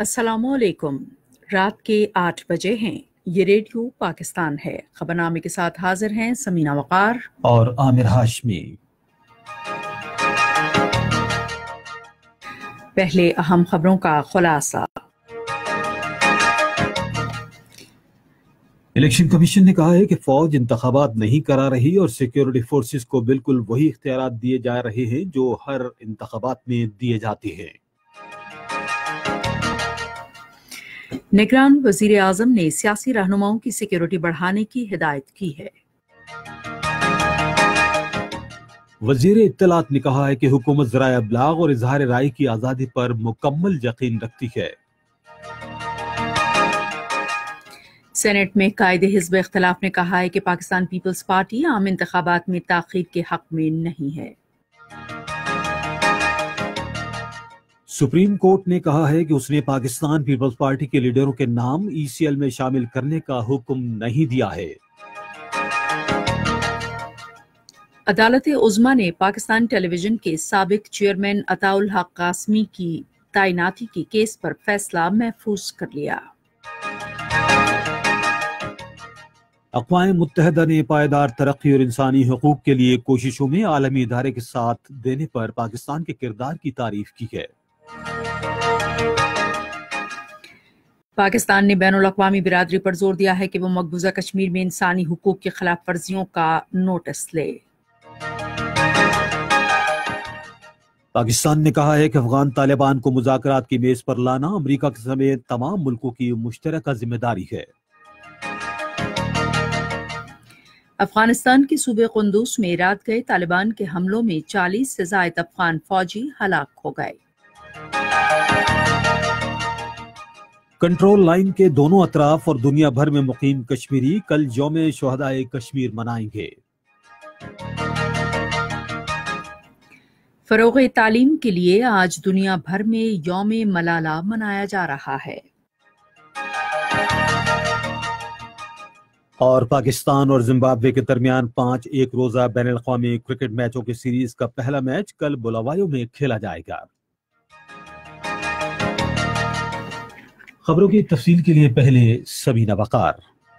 अस्सलामुअलैकुम। रात के 8 बजे हैं। ये रेडियो पाकिस्तान है। खबरनामे के साथ हाजिर हैं समीना वकार और आमिर हाशमी। पहले अहम खबरों का खुलासा। इलेक्शन कमीशन ने कहा है कि फौज इंतखाबात नहीं करा रही और सिक्योरिटी फोर्सेस को बिल्कुल वही इख्तियारात दिए जा रहे हैं जो हर इंतखाबात में दिए जाते हैं। निगरान वजीर आजम ने सियासी रहनुमाओं की सिक्योरिटी बढ़ाने की हिदायत की है। वजीर इत्तलात ने कहा है कि हुकूमत ज़राए अबलाग और इजहार राय की आज़ादी पर मुकम्मल यकीन रखती है। सेनेट में कायदे हिज़्ब इख्तिलाफ ने कहा है कि पाकिस्तान पीपल्स पार्टी आम इंतखाबात में ताख़ीर के हक में नहीं है। सुप्रीम कोर्ट ने कहा है कि उसने पाकिस्तान पीपल्स पार्टी के लीडरों के नाम ECL में शामिल करने का हुक्म नहीं दिया है। अदालत उज़्मा ने पाकिस्तान टेलीविजन के साबिक चेयरमैन अताउल हक कासमी की तैनाती के केस पर फैसला महफूज कर लिया। अक़वाम मुत्तहिदा ने पायदार तरक्की और इंसानी हुकूक के लिए कोशिशों में आलमी इदारे के साथ देने पर पाकिस्तान के किरदार की तारीफ की है। पाकिस्तान ने बैनुल अक़वामी बिरादरी पर जोर दिया है कि वो मकबूजा कश्मीर में इंसानी हुकूक की खिलाफ वर्जियों का नोटिस ले। पाकिस्तान ने कहा है कि अफगान तालिबान को मुज़ाकरात की मेज पर लाना अमेरिका के समेत तमाम मुल्कों की मुश्तरका जिम्मेदारी है। अफगानिस्तान के सूबे कुंदूज में रात गए तालिबान के हमलों में 40 से ज़ायद अफगान फौजी हलाक हो गए। कंट्रोल लाइन के दोनों अतराफ और दुनिया भर में मुकीम कश्मीरी कल यौम शुहदाए कश्मीर मनाएंगे। फरोग़ तालीम के लिए आज दुनिया भर में यौम मलाला मनाया जा रहा है। और पाकिस्तान और जिम्बाब्वे के दरमियान 5 एक रोजा बैनुल अक़वामी क्रिकेट मैचों की सीरीज का पहला मैच कल बुलावायो में खेला जाएगा। खबरों की तफसील के लिए पहले समीना वकार।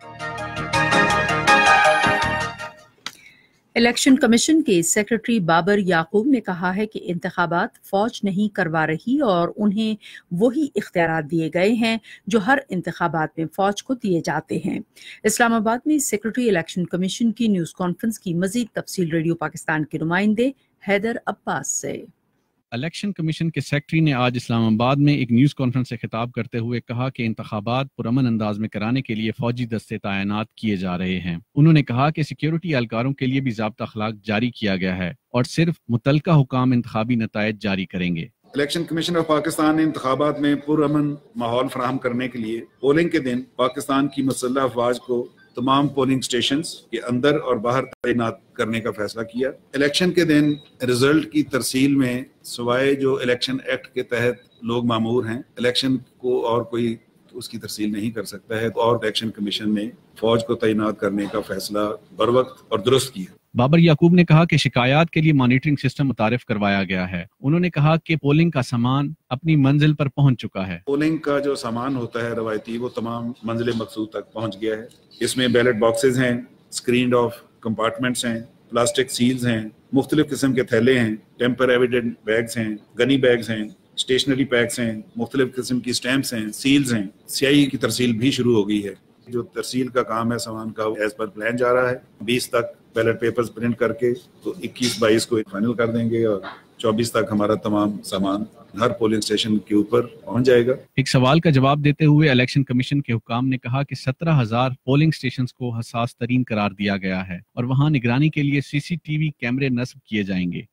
इलेक्शन कमीशन के सेक्रेटरी बाबर याकूब ने कहा है कि इंतखाबात फौज नहीं करवा रही और उन्हें वही इख्तियारात दिए गए हैं जो हर इंतखाबात में फौज को दिए जाते हैं। इस्लामाबाद में सेक्रेटरी इलेक्शन कमीशन की न्यूज़ कॉन्फ्रेंस की मजीद तफसील रेडियो पाकिस्तान के नुमाइंदे हैदर अब्बास से। इलेक्शन कमीशन के सेक्रेटरी ने आज इस्लामाबाद में एक न्यूज़ कॉन्फ्रेंस से खिताब करते हुए कहा कि इंतखाबात पुरअमन अंदाज में कराने के लिए फौजी दस्ते तैनात किए जा रहे हैं। उन्होंने कहा कि सिक्योरिटी एहलकारों के लिए भी ज़ाब्ता अखलाक जारी किया गया है और सिर्फ मुतलका हुकाम इंतखाबी नतायज जारी करेंगे। इलेक्शन कमीशन ऑफ पाकिस्तान ने इंतखाबात में पुरअमन माहौल फराहम करने के लिए पोलिंग के दिन पाकिस्तान की मुसल्लह अफवाज को तमाम पोलिंग स्टेशंस के अंदर और बाहर तैनात करने का फैसला किया। इलेक्शन के दिन रिजल्ट की तरसील में सिवाय जो इलेक्शन एक्ट के तहत लोग मामूर हैं, इलेक्शन को और कोई उसकी तरसील नहीं कर सकता है और इलेक्शन कमीशन ने फौज को तैनात करने का फैसला बरवक्त और दुरुस्त किया। बाबर याकूब ने कहा कि शिकायत के लिए मॉनिटरिंग सिस्टम मुतारिफ करवाया गया है। उन्होंने कहा कि पोलिंग का सामान अपनी मंजिल पर पहुंच चुका है। पोलिंग का जो सामान होता है रवायती, वो तमाम मंजिल मकसूद तक पहुंच गया है। इसमें बैलेट बॉक्सेस हैं, स्क्रीन ऑफ कंपार्टमेंट्स हैं, प्लास्टिक सील्स हैं, मुख्तलिफ किस्म के थैले हैं, टेम्पर एविडेंट बैग्स हैं, गनी बैग्स हैं, स्टेशनरी पैक्स हैं, मुख्तलिफ किस्म की स्टैंप्स हैं, सील्स हैं। स्याही की तरसील भी शुरू हो गई है। जो तरसील का काम है सामान का एज पर प्लान जा रहा है। 20 तक बैलेट पेपर्स प्रिंट करके तो 21-22 को फाइनल कर देंगे और 24 तक हमारा तमाम सामान हर पोलिंग स्टेशन के ऊपर पहुंच जाएगा। एक सवाल का जवाब देते हुए इलेक्शन कमीशन के हुकाम ने कहा कि 17,000 पोलिंग स्टेशन को हसास तरीन करार दिया गया है और वहां निगरानी के लिए CCTV कैमरे नस्ब किए जाएंगे।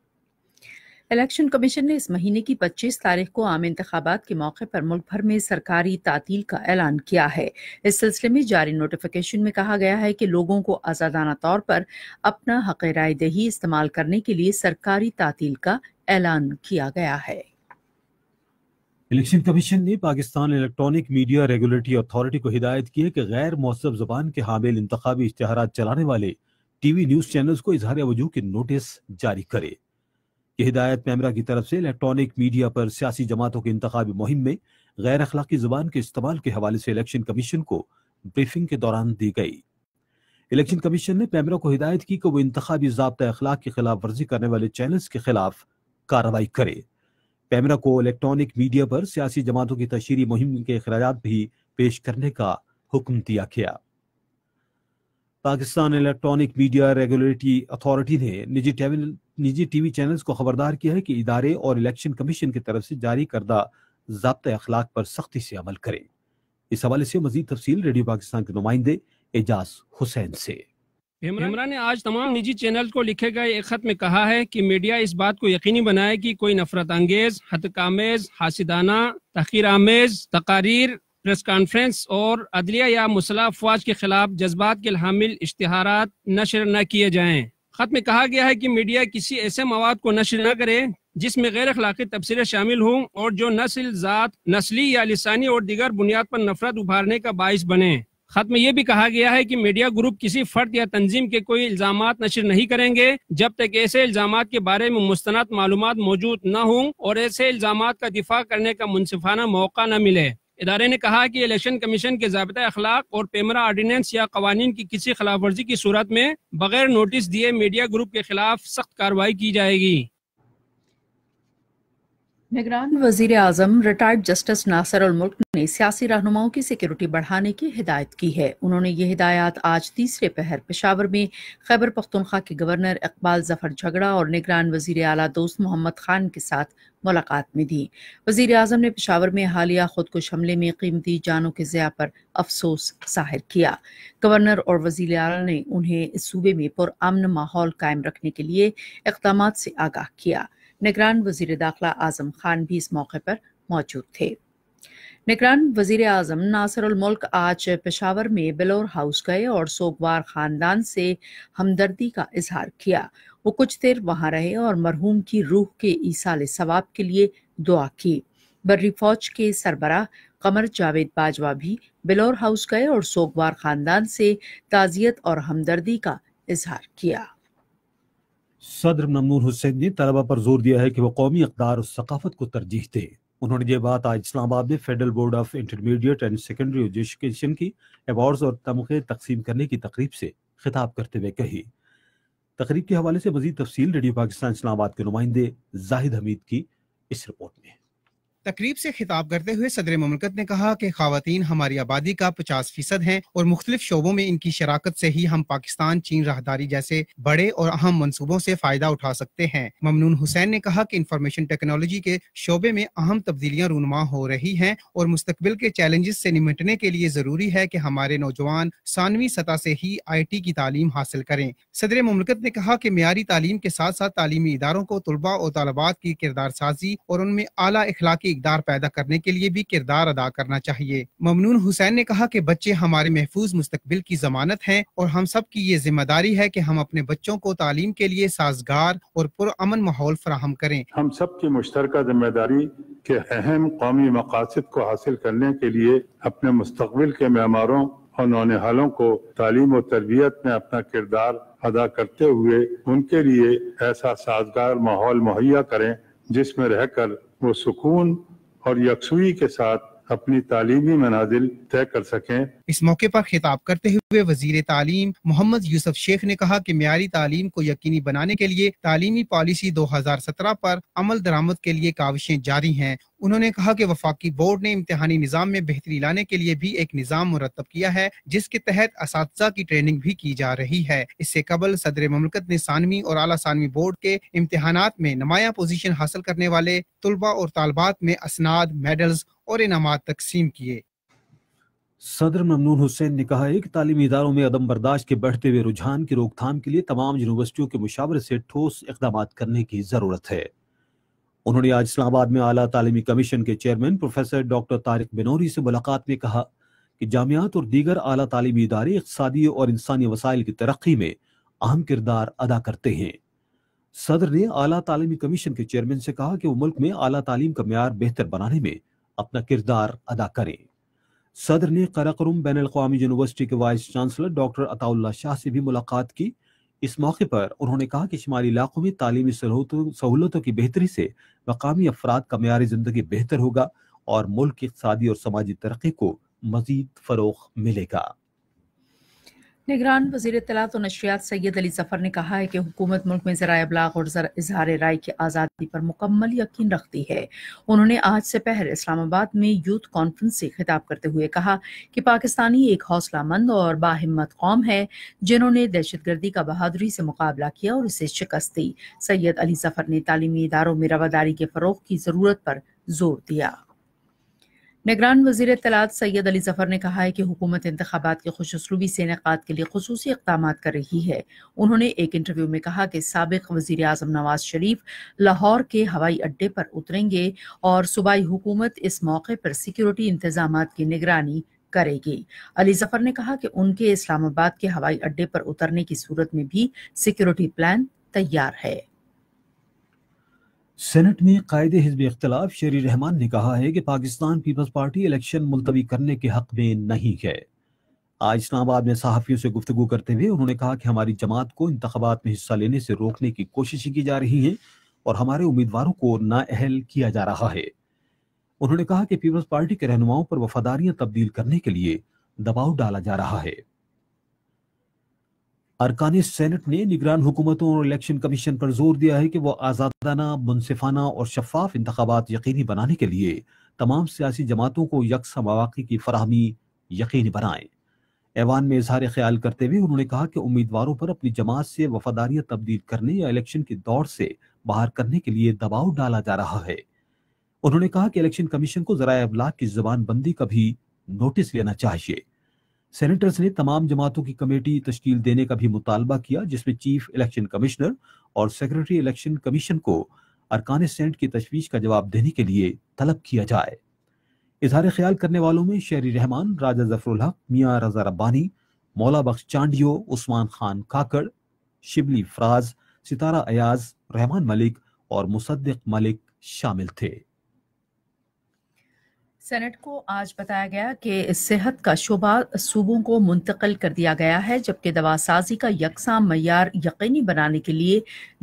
इलेक्शन कमीशन ने इस महीने की 25 तारीख को आम इंतखाबात के मौके पर मुल्क भर में सरकारी तातील का ऐलान किया है। इस सिलसिले में जारी नोटिफिकेशन में कहा गया है कि लोगों को आज़ादाना तौर पर अपना हक़ राय दही इस्तेमाल करने के लिए सरकारी तातील का ऐलान किया गया है। इलेक्शन कमीशन ने Pakistan Electronic Media Regulatory Authority को हिदायत की है कि गैर मौसम ज़बान के हामिल इंतखाबी इश्तिहारात चलाने वाले TV न्यूज़ चैनल्स को इजहार वजूह के नोटिस जारी करे। ये हिदायत पैमरा की तरफ से इलेक्ट्रॉनिक मीडिया पर सियासी जमातों की इंतखाबी मुहिम में غیر اخلاقی زبان کے استعمال کے حوالے سے الیکشن کمیشن کو بریفنگ کے دوران دی گئی۔ الیکشن کمیشن نے پیمرا کو ہدایت کی کہ وہ انتخابی ضابطہ اخلاق کی خلاف ورزی کرنے والے چینلز کے خلاف کارروائی کرے۔ پیمرا کو الیکٹرانک میڈیا پر سیاسی جماعتوں کی تشہیری مہم کے اخراجات بھی پیش کرنے کا حکم دیا گیا۔ Pakistan Electronic Media Regulatory Authority نے نجی ٹی وی چینلز کو خبردار کیا ہے کہ ادارے اور الیکشن کمیشن کی طرف سے جاری کردہ ضابطۂ اخلاق پر سختی سے عمل کریں۔ اس حوالے سے مزید تفصیل ریڈیو پاکستان کے نمائندے اعجاز حسین سے۔ پیمرا نے آج تمام نجی چینل کو لکھے گئے ایک خط میں کہا ہے کہ میڈیا اس بات کو یقینی بنائے کہ کوئی نفرت انگیز، ہتکآمیز، حاسدانہ، تحقیر آمیز تقاریر، پریس کانفرنس اور عدلیہ یا مسلح افواج کے خلاف جذبات کے حامل اشتہارات نشر نہ کیے جائیں۔ خط میں کہا گیا ہے کہ میڈیا کسی ایسے مواد کو نشر نہ کرے جس میں غیر اخلاقی تبصرے شامل ہوں اور جو نسل، ذات، نسلی یا لسانی اور دیگر بنیاد پر نفرت ابھارنے کا باعث بنے۔ خط میں یہ بھی کہا گیا ہے کہ میڈیا گروپ کسی فرد یا تنظیم کے کوئی الزامات نشر نہیں کریں گے جب تک ایسے الزامات کے بارے میں مستند معلومات موجود نہ ہوں اور ایسے الزامات کا دفاع کرنے کا منصفانہ موقع نہ ملے۔ ادارے نے کہا کہ الیکشن کمیشن کے ضابطۂ اخلاق اور پیمرا آرڈیننس یا قوانین کی کسی خلاف ورزی کی صورت میں بغیر نوٹس دیے میڈیا گروپ کے خلاف سخت کارروائی کی جائے گی۔ نگران وزیر اعظم ریٹائرڈ جسٹس ناصر الملک نے سیاسی رہنماؤں کی سیکیورٹی بڑھانے کی ہدایت کی ہے۔ انہوں نے یہ ہدایات آج تیسرے پہر پشاور میں خیبر پختونخوا کے گورنر اقبال ظفر جھگڑا اور نگران وزیر اعلیٰ دوست محمد خان کے ساتھ ملاقات میں دی۔ وزیر اعظم نے پشاور میں حالیہ خودکش حملے میں قیمتی جانوں کے ضیاع پر افسوس ظاہر کیا۔ گورنر اور وزیر اعلیٰ نے انہیں اس صوبے میں پرامن ماحول قائم رکھنے کے لیے اقدامات سے آگاہ کیا۔ نگران وزیر داخلہ اعظم خان بھی اس موقع پر موجود تھے۔ نگران وزیر اعظم ناصر الملک آج پشاور میں بلور ہاؤس گئے اور سوگوار خاندان سے ہمدردی کا اظہار کیا۔ وہ کچھ دیر وہاں رہے اور مرحوم کی روح کے ایصال ثواب کے لیے دعا کی۔ بری فوج کے سربراہ قمر جاوید باجوہ بھی بلور ہاؤس گئے اور سوگوار خاندان سے تعزیت اور ہمدردی کا اظہار کیا۔ صدر ممنون حسین نے طلبہ پر زور دیا ہے کہ وہ قومی اقدار اور ثقافت کو ترجیح دیں۔ انہوں نے یہ بات آج اسلام آباد میں Federal Board of Intermediate and Secondary Education کی ایوارڈز اور تمغے تقسیم کرنے کی تقریب سے خطاب کرتے ہوئے کہی۔ تقریب کے حوالے سے مزید تفصیل ریڈیو پاکستان اسلام آباد کے نمائندے زاہد حمید کی اس رپورٹ میں۔ تقریب سے خطاب کرتے ہوئے صدر مملکت نے کہا کہ خواتین ہماری آبادی کا 50% ہیں اور مختلف شعبوں میں ان کی شراکت سے ہی ہم پاکستان چین راہداری جیسے بڑے اور اہم منصوبوں سے فائدہ اٹھا سکتے ہیں۔ ممنون حسین نے کہا کہ انفارمیشن ٹیکنالوجی کے شعبے میں اہم تبدیلیاں رونما ہو رہی ہیں اور مستقبل کے چیلنجز سے نمٹنے کے لیے ضروری ہے کہ ہمارے نوجوان ثانوی سطح سے ہی IT کی تعلیم حاصل کریں۔ صدر مملکت نے کہا کہ معیاری تعلیم کے ساتھ ساتھ تعلیمی اداروں کو طلباء اور طالبات کی کردار سازی اور ان میں اعلیٰ اخلاقی اقدار پیدا کرنے کے لیے بھی کردار ادا کرنا چاہیے۔ ممنون حسین نے کہا کہ بچے ہمارے محفوظ مستقبل کی ضمانت ہیں اور ہم سب کی یہ ذمہ داری ہے کہ ہم اپنے بچوں کو تعلیم کے لیے سازگار اور پرامن ماحول فراہم کریں۔ ہم سب کی مشترکہ ذمہ داری کہ اہم قومی مقاصد کو حاصل کرنے کے لیے اپنے مستقبل کے معماروں اور نونہالوں کو تعلیم و تربیت میں اپنا کردار ادا کرتے ہوئے ان کے لیے ایسا سازگار ماحول مہیا کریں جس میں رہ کر وہ سکون اور یکسوئی کے ساتھ اپنی تعلیمی منازل طے کر سکیں۔ اس موقع پر خطاب کرتے ہوئے وزیر تعلیم محمد یوسف شیخ نے کہا کہ معیاری تعلیم کو یقینی بنانے کے لیے تعلیمی پالیسی 2017 پر عمل درآمد کے لیے کاوشیں جاری ہیں۔ انہوں نے کہا کہ وفاقی بورڈ نے امتحانی نظام میں بہتری لانے کے لیے بھی ایک نظام مرتب کیا ہے جس کے تحت اساتذہ کی ٹریننگ بھی کی جا رہی ہے۔ اس سے قبل صدر مملکت نے ثانوی اور اعلیٰ ثانوی بورڈ کے امتحانات میں نمایاں پوزیشن حاصل کرنے والے طلباء اور طالبات میں اسناد، میڈلز اور انعامات تقسیم کیے۔ صدر ممنون حسین نے کہا ہے کہ تعلیمی اداروں میں عدم برداشت کے بڑھتے ہوئے رجحان کی روک تھام کے لیے تمام یونیورسٹیوں کے مشاورے سے ٹھوس اقدامات کرنے کی ضرورت ہے۔ انہوں نے آج اسلام آباد میں اعلیٰ تعلیمی کمیشن کے chairman professor doctor Tariq Banuri سے ملاقات میں کہا کہ جامعات اور دیگر اعلیٰ تعلیمی ادارے اقتصادی اور انسانی وسائل کی ترقی میں اہم کردار ادا کرتے ہیں۔ صدر نے اعلیٰ تعلیمی کمیشن کے چیئرمین سے کہا کہ وہ ملک میں اعلیٰ تعلیم کا معیار بہتر بنانے میں اپنا کردار ادا کریں۔ صدر نے قراقرم بین الاقوامی یونیورسٹی کے وائس چانسلر ڈاکٹر عطا اللہ شاہ سے بھی ملاقات کی۔ اس موقع پر انہوں نے کہا کہ شمالی علاقوں میں تعلیمی سہولتوں کی بہتری سے مقامی افراد کا معیار زندگی بہتر ہوگا اور ملک کی اقتصادی اور سماجی ترقی کو مزید فروغ ملے گا۔ نگران وزیر اطلاعات و نشریات سید علی ظفر نے کہا ہے کہ حکومت ملک میں ذرائع ابلاغ اور اظہار رائے کی آزادی پر مکمل یقین رکھتی ہے۔ انہوں نے آج سے پہر اسلام آباد میں یوتھ کانفرنس سے خطاب کرتے ہوئے کہا کہ پاکستانی ایک حوصلہ مند اور باہمت قوم ہے جنہوں نے دہشت گردی کا بہادری سے مقابلہ کیا اور اسے شکست دی۔ سید علی ظفر نے تعلیمی اداروں میں رواداری کے فروغ کی ضرورت پر زور دیا۔ نگران وزیر اطلاعات سید علی ظفر نے کہا ہے کہ حکومت انتخابات کے خوش اسلوبی سے انعقاد کے لیے خصوصی اقدامات کر رہی ہے۔ انہوں نے ایک انٹرویو میں کہا کہ سابق وزیر اعظم نواز شریف لاہور کے ہوائی اڈے پر اتریں گے اور صوبائی حکومت اس موقع پر سیکیورٹی انتظامات کی نگرانی کرے گی۔ علی ظفر نے کہا کہ ان کے اسلام آباد کے ہوائی اڈے پر اترنے کی صورت میں بھی سیکیورٹی پلان تیار ہے۔ سینٹ میں قائد حزب اختلاف شیری رحمان نے کہا ہے کہ پاکستان پیپلز پارٹی الیکشن ملتوی کرنے کے حق میں نہیں ہے۔ آج اسلام آباد میں صحافیوں سے گفتگو کرتے ہوئے انہوں نے کہا کہ ہماری جماعت کو انتخابات میں حصہ لینے سے روکنے کی کوششیں کی جا رہی ہیں اور ہمارے امیدواروں کو نااہل کیا جا رہا ہے۔ انہوں نے کہا کہ پیپلز پارٹی کے رہنماؤں پر وفاداریاں تبدیل کرنے کے لیے دباؤ ڈالا جا رہا ہے۔ ارکان سینٹ نے نگران حکومتوں اور الیکشن کمیشن پر زور دیا ہے کہ وہ آزادانہ، منصفانہ اور شفاف انتخابات یقینی بنانے کے لیے تمام سیاسی جماعتوں کو یکساں مواقع کی فراہمی یقینی بنائیں۔ ایوان میں اظہار خیال کرتے ہوئے انہوں نے کہا کہ امیدواروں پر اپنی جماعت سے وفاداریاں تبدیل کرنے یا الیکشن کی دوڑ سے باہر کرنے کے لیے دباؤ ڈالا جا رہا ہے۔ انہوں نے کہا کہ الیکشن کمیشن کو ذرائع ابلاغ کی زبان بندی کا بھی نوٹس لینا چاہیے۔ سینیٹرز نے تمام جماعتوں کی کمیٹی تشکیل دینے کا بھی مطالبہ کیا جس میں چیف الیکشن کمشنر اور سیکرٹری الیکشن کمیشن کو ارکان سینٹ کی تشویش کا جواب دینے کے لیے طلب کیا جائے۔ اظہار خیال کرنے والوں میں شہری رحمان، راجہ ظفر الحق، میاں رضا ربانی، مولا بخش چانڈیو، عثمان خان کاکڑ، شبلی فراز، ستارہ ایاز، رحمان ملک اور مصدق ملک شامل تھے۔ سینٹ کو آج بتایا گیا کہ صحت کا شعبہ صوبوں کو منتقل کر دیا گیا ہے جبکہ دوا سازی کا یکساں معیار یقینی بنانے کے لیے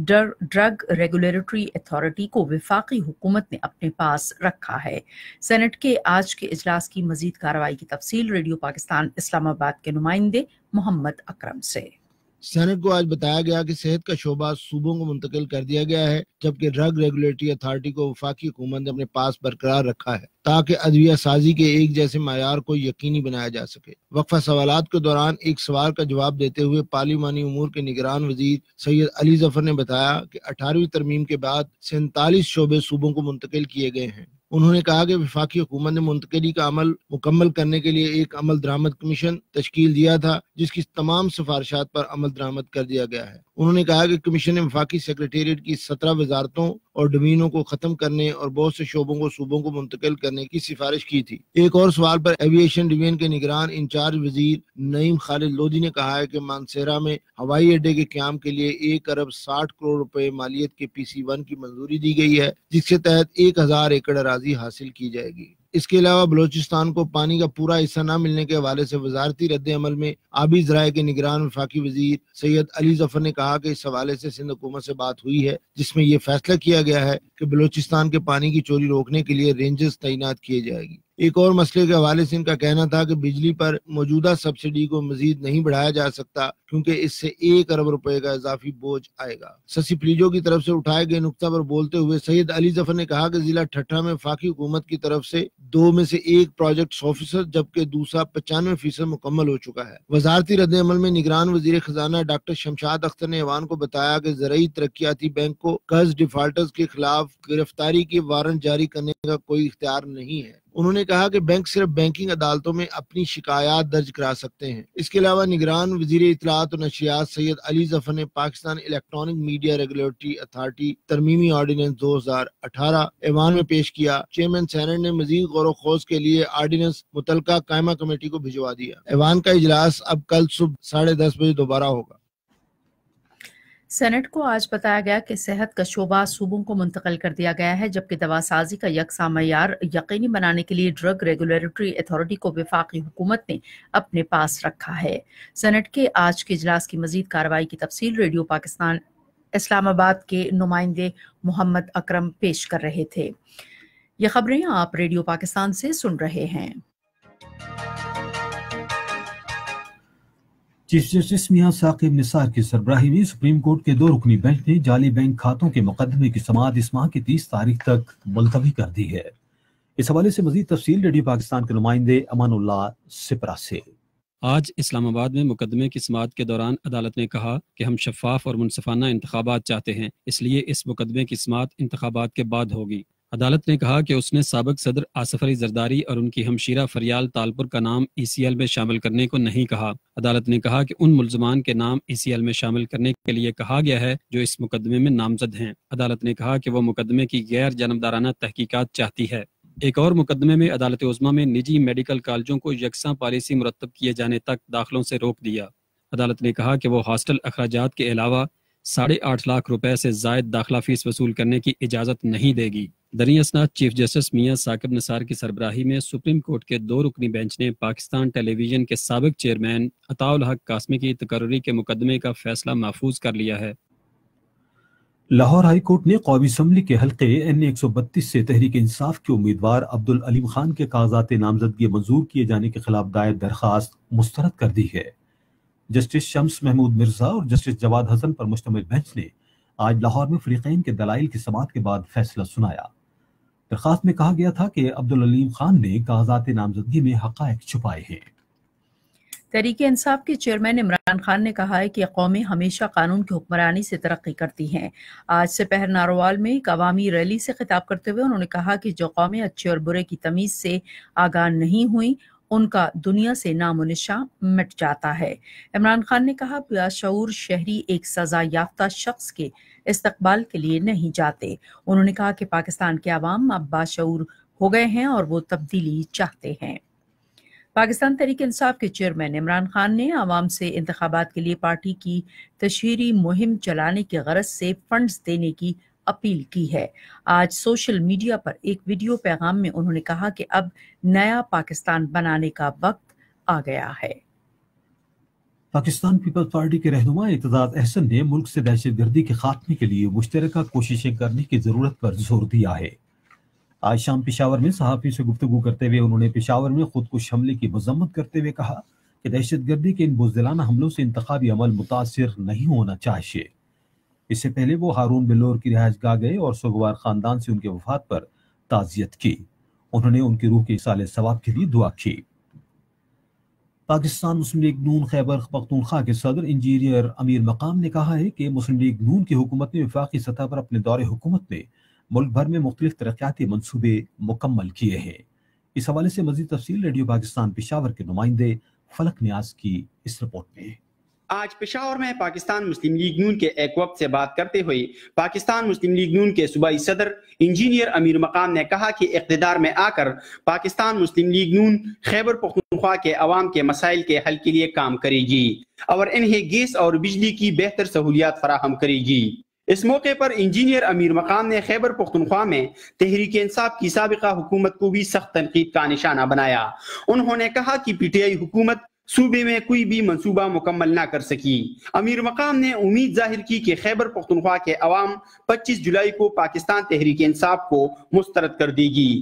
ڈرگ ریگولیٹری اتھارٹی کو وفاقی حکومت نے اپنے پاس رکھا ہے۔ سینٹ کے آج کے اجلاس کی مزید کارروائی کی تفصیل ریڈیو پاکستان اسلام آباد کے نمائندے محمد اکرم سے۔ سینٹ کو آج بتایا گیا کہ صحت کا شعبہ صوبوں کو منتقل کر دیا گیا ہے جبکہ ڈرگ ریگولیٹری اتھارٹی کو وفاقی حکومت نے اپنے پاس برقرار رکھا ہے تاکہ ادویہ سازی کے ایک جیسے معیار کو یقینی بنایا جا سکے۔ وقفہ سوالات کے دوران ایک سوال کا جواب دیتے ہوئے پارلیمانی امور کے نگران وزیر سید علی ظفر نے بتایا کہ 18ویں ترمیم کے بعد 47 شعبے صوبوں کو منتقل کیے گئے ہیں۔ انہوں نے کہا کہ وفاقی حکومت نے منتقلی کا عمل مکمل کرنے کے لیے ایک عمل درآمد کمیشن تشکیل دیا تھا جس کی تمام سفارشات پر عمل درآمد کر دیا گیا ہے۔ انہوں نے کہا کہ کمیشن نے وفاقی سیکریٹریٹ کی 17 وزارتوں اور ڈومینوں کو ختم کرنے اور بہت سے شعبوں کو صوبوں کو منتقل کرنے کی سفارش کی تھی۔ ایک اور سوال پر ایویشن ڈویژن کے نگران انچارج وزیر نعیم خالد لودھی نے کہا ہے کہ مانسہرہ میں ہوائی اڈے کے قیام کے لیے 1 ارب 60 کروڑ روپے مالیت کے PC1 کی منظوری دی گئی ہے جس کے تحت 1000 ایکڑ اراضی حاصل کی جائے گی۔ اس کے علاوہ بلوچستان کو پانی کا پورا حصہ نہ ملنے کے حوالے سے وزارتی رد عمل میں آبی ذرائع کے نگران وفاقی وزیر سید علی ظفر نے کہا کہ اس حوالے سے سندھ حکومت سے بات ہوئی ہے جس میں یہ فیصلہ کیا گیا ہے کہ بلوچستان کے پانی کی چوری روکنے کے لیے رینجز تعینات کیے جائے گی۔ ایک اور مسئلے کے حوالے سے ان کا کہنا تھا کہ بجلی پر موجودہ سبسڈی کو مزید نہیں بڑھایا جا سکتا کیونکہ اس سے 1 ارب روپے کا اضافی بوجھ آئے گا۔ سسی پلیجو کی طرف سے اٹھائے گئے نقطہ پر بولتے ہوئے سید علی ظفر نے کہا کہ ضلع ٹھٹھہ میں وفاقی حکومت کی طرف سے 2 میں سے 1 پروجیکٹ 100% جبکہ دوسرا 95% مکمل ہو چکا ہے۔ وزارتی رد عمل میں نگران وزیر خزانہ ڈاکٹر شمشاد اختر نے ایوان کو بتایا کہ زرعی ترقیاتی بینک کو قرض ڈیفالٹرز کے خلاف گرفتاری کے وارنٹ جاری کرنے کا کوئی اختیار نہیں ہے۔ انہوں نے کہا کہ بینک صرف بینکنگ عدالتوں میں اپنی شکایات درج کرا سکتے ہیں۔ اس کے علاوہ نگران وزیر اطلاعات و نشریات سید علی ظفر نے Pakistan Electronic Media Regulatory Authority ترمیمی آرڈیننس 2018 ایوان میں پیش کیا۔ چیئرمین سینٹ نے مزید غور و خوض کے لیے آرڈیننس متعلقہ قائمہ کمیٹی کو بھجوا دیا۔ ایوان کا اجلاس اب کل صبح 10:30 بجے دوبارہ ہوگا۔ سینٹ کو آج بتایا گیا کہ صحت کا شعبہ صوبوں کو منتقل کر دیا گیا ہے جبکہ دوا سازی کا یکساں معیار یقینی بنانے کے لیے ڈرگ ریگولیٹری اتھارٹی کو وفاقی حکومت نے اپنے پاس رکھا ہے۔ سینٹ کے آج کے اجلاس کی مزید کارروائی کی تفصیل ریڈیو پاکستان اسلام آباد کے نمائندے محمد اکرم پیش کر رہے تھے۔ یہ خبریں آپ ریڈیو پاکستان سے سن رہے ہیں۔ چیف جسٹس میاں ثاقب نثار کی سربراہی میں سپریم کورٹ کے 2 رکنی بینچ نے جعلی بینک کھاتوں کے مقدمے کی سماعت اس ماہ کی 30 تاریخ تک ملتوی کر دی ہے۔ اس حوالے سے مزید تفصیل ریڈیو پاکستان کے نمائندے امان اللہ سپرا سے۔ آج اسلام آباد میں مقدمے کی سماعت کے دوران عدالت نے کہا کہ ہم شفاف اور منصفانہ انتخابات چاہتے ہیں، اس لیے اس مقدمے کی سماعت انتخابات کے بعد ہوگی۔ عدالت نے کہا کہ اس نے سابق صدر آصف علی زرداری اور ان کی ہمشیرہ فریال طالپور کا نام ECL میں شامل کرنے کو نہیں کہا۔ عدالت نے کہا کہ ان ملزمان کے نام ECL میں شامل کرنے کے لیے کہا گیا ہے جو اس مقدمے میں نامزد ہیں۔ عدالت نے کہا کہ وہ مقدمے کی غیر جانبدارانہ تحقیقات چاہتی ہے۔ ایک اور مقدمے میں عدالت عظمیٰ میں نجی میڈیکل کالجوں کو یکساں پالیسی مرتب کیے جانے تک داخلوں سے روک دیا۔ عدالت نے کہا کہ وہ ہاسٹل اخراجات کے علاوہ 8.5 لاکھ روپے سے زائد داخلہ فیس وصول کرنے کی اجازت نہیں دے گی۔ دریں اسناد چیف جسٹس میاں ثاقب نثار کی سربراہی میں سپریم کورٹ کے 2 رکنی بینچ نے پاکستان ٹیلی ویژن کے سابق چیئرمین عطاء الحق قاسمی کی تقرری کے مقدمے کا فیصلہ محفوظ کر لیا ہے۔ لاہور ہائی کورٹ نے قومی اسمبلی کے حلقے N132 سے تحریک انصاف کے امیدوار عبدالعلیم خان کے کاغذات نامزدگی منظور کیے جانے کے خلاف دائر درخواست مسترد کر دی ہے۔ جسٹس شمس محمود مرزا اور جسٹس جواد حسن پر مشتمل بینچ نے آج لاہور میں فریقین کے دلائل کی سماعت کے بعد فیصلہ سنایا۔ درخواست میں کہا گیا تھا کہ عبدالعلیم خان نے کاغذات نامزدگی میں حقائق چھپائے ہیں۔ تحریک انصاف کے چیئرمین عمران خان نے کہا ہے کہ قومیں ہمیشہ قانون کی حکمرانی سے ترقی کرتی ہیں۔ آج سپہر ناروال میں ایک عوامی ریلی سے خطاب کرتے ہوئے انہوں نے کہا کہ جو قومیں اچھے اور برے کی تمیز سے آگاہ نہیں ہوئیں ان کا دنیا سے نام و نشاں مٹ جاتا ہے۔ عمران خان نے کہا باشعور شہری ایک سزا یافتہ شخص کے استقبال کے لیے نہیں جاتے۔ انہوں نے کہا کہ پاکستان کے عوام اب باشعور ہو گئے ہیں اور وہ تبدیلی چاہتے ہیں۔ پاکستان تحریک انصاف کے چیئرمین عمران خان نے عوام سے انتخابات کے لیے پارٹی کی تشہیری مہم چلانے کی غرض سے فنڈز دینے کی اپیل کی ہے۔ آج سوشل میڈیا پر ایک ویڈیو پیغام میں انہوں نے کہا کہ اب نیا پاکستان بنانے کا وقت آ گیا ہے۔ پاکستان پیپلز پارٹی کے رہنما اعتزاز احسن نے ملک سے دہشت گردی کے خاتمے کے لیے مشترکہ کوششیں کرنے کی ضرورت پر زور دیا ہے۔ آج شام پشاور میں صحافی سے گفتگو کرتے ہوئے انہوں نے پشاور میں خودکش حملے کی مذمت کرتے ہوئے کہا کہ دہشت گردی کے ان بزدلانہ حملوں سے انتخابی عمل متاثر نہیں ہونا چاہیے۔ اس سے پہلے وہ ہارون بلور کی رہائش گاہ گئے اور سوگوار خاندان سے ان کے وفات پر تعزیت کی۔ انہوں نے ان کی روح کے ایصال ثواب کے لیے دعا کی۔ پاکستان مسلم لیگ نون خیبر پختونخوا کے صدر انجینئر امیر مقام نے کہا ہے کہ مسلم لیگ نون کی حکومت نے وفاقی سطح پر اپنے دور حکومت میں ملک بھر میں مختلف ترقیاتی منصوبے مکمل کیے ہیں۔ اس حوالے سے مزید تفصیل ریڈیو پاکستان پشاور کے نمائندے فلک نیاز کی اس رپورٹ میں۔ آج پشاور میں پاکستان مسلم لیگ نون کے ایک وقت سے بات کرتے ہوئے پاکستان مسلم لیگ نون کے صوبائی صدر انجینئر امیر مقام نے کہا کہ اقتدار میں آ کر پاکستان مسلم لیگ نون خیبر پختونخوا کے عوام کے مسائل کے حل کے لیے کام کرے گی اور انہیں گیس اور بجلی کی بہتر سہولیات فراہم کرے گی۔ اس موقع پر انجینئر امیر مقام نے خیبر پختونخوا میں تحریک انصاف کی سابقہ حکومت کو بھی سخت تنقید کا نشانہ بنایا۔ انہوں نے کہا کہ PTI حکومت صوبے میں کوئی بھی منصوبہ مکمل نہ کر سکی۔ امیر مقام نے امید ظاہر کی کہ خیبر پختونخوا کے عوام 25 جولائی کو پاکستان تحریک انصاف کو مسترد کر دے گی۔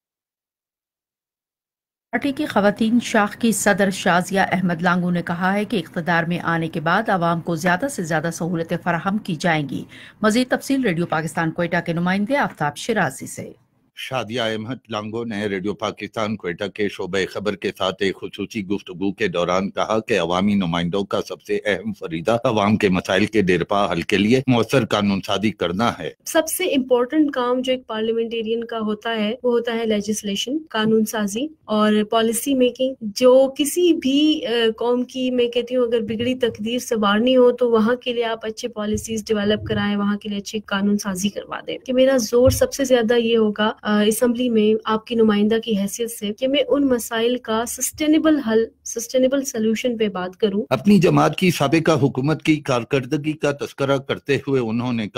پارٹی کی خواتین شاخ کی صدر شازیہ احمد لانگو نے کہا ہے کہ اقتدار میں آنے کے بعد عوام کو زیادہ سے زیادہ سہولتیں فراہم کی جائیں گی۔ مزید تفصیل ریڈیو پاکستان کوئٹہ کے نمائندے آفتاب شرازی سے۔ شازیہ احمد لانگو نے ریڈیو پاکستان کوئٹہ کے شعبہ خبر کے ساتھ ایک خصوصی گفتگو کے دوران کہا کہ عوامی نمائندوں کا سب سے اہم فریضہ عوام کے مسائل کے دیرپا حل کے لیے مؤثر قانون سازی کرنا ہے۔ سب سے امپورٹنٹ کام جو ایک پارلیمنٹیرین کا ہوتا ہے وہ ہوتا ہے لیجسلیشن، قانون سازی اور پالیسی میکنگ۔ جو کسی بھی قوم کی میں کہتی ہوں اگر بگڑی تقدیر سنوارنی ہو تو وہاں کے لیے آپ اچھے پالیسیز ڈیولپ کرائیں، وہاں کے لیے اچھی قانون سازی کروا دیں۔ کہ میرا زور سب سے زیادہ یہ ہوگا اسمبلی میں آپ کی نمائندہ کی حیثیت سے کہ میں ان مسائل کا سسٹینیبل حل، سسٹینیبل سلوشن پہ بات کروں۔ اپنی جماعت کی سابقہ حکومت کی کارکردگی کا تذکرہ کرتے ہوئے انہوں نے کہا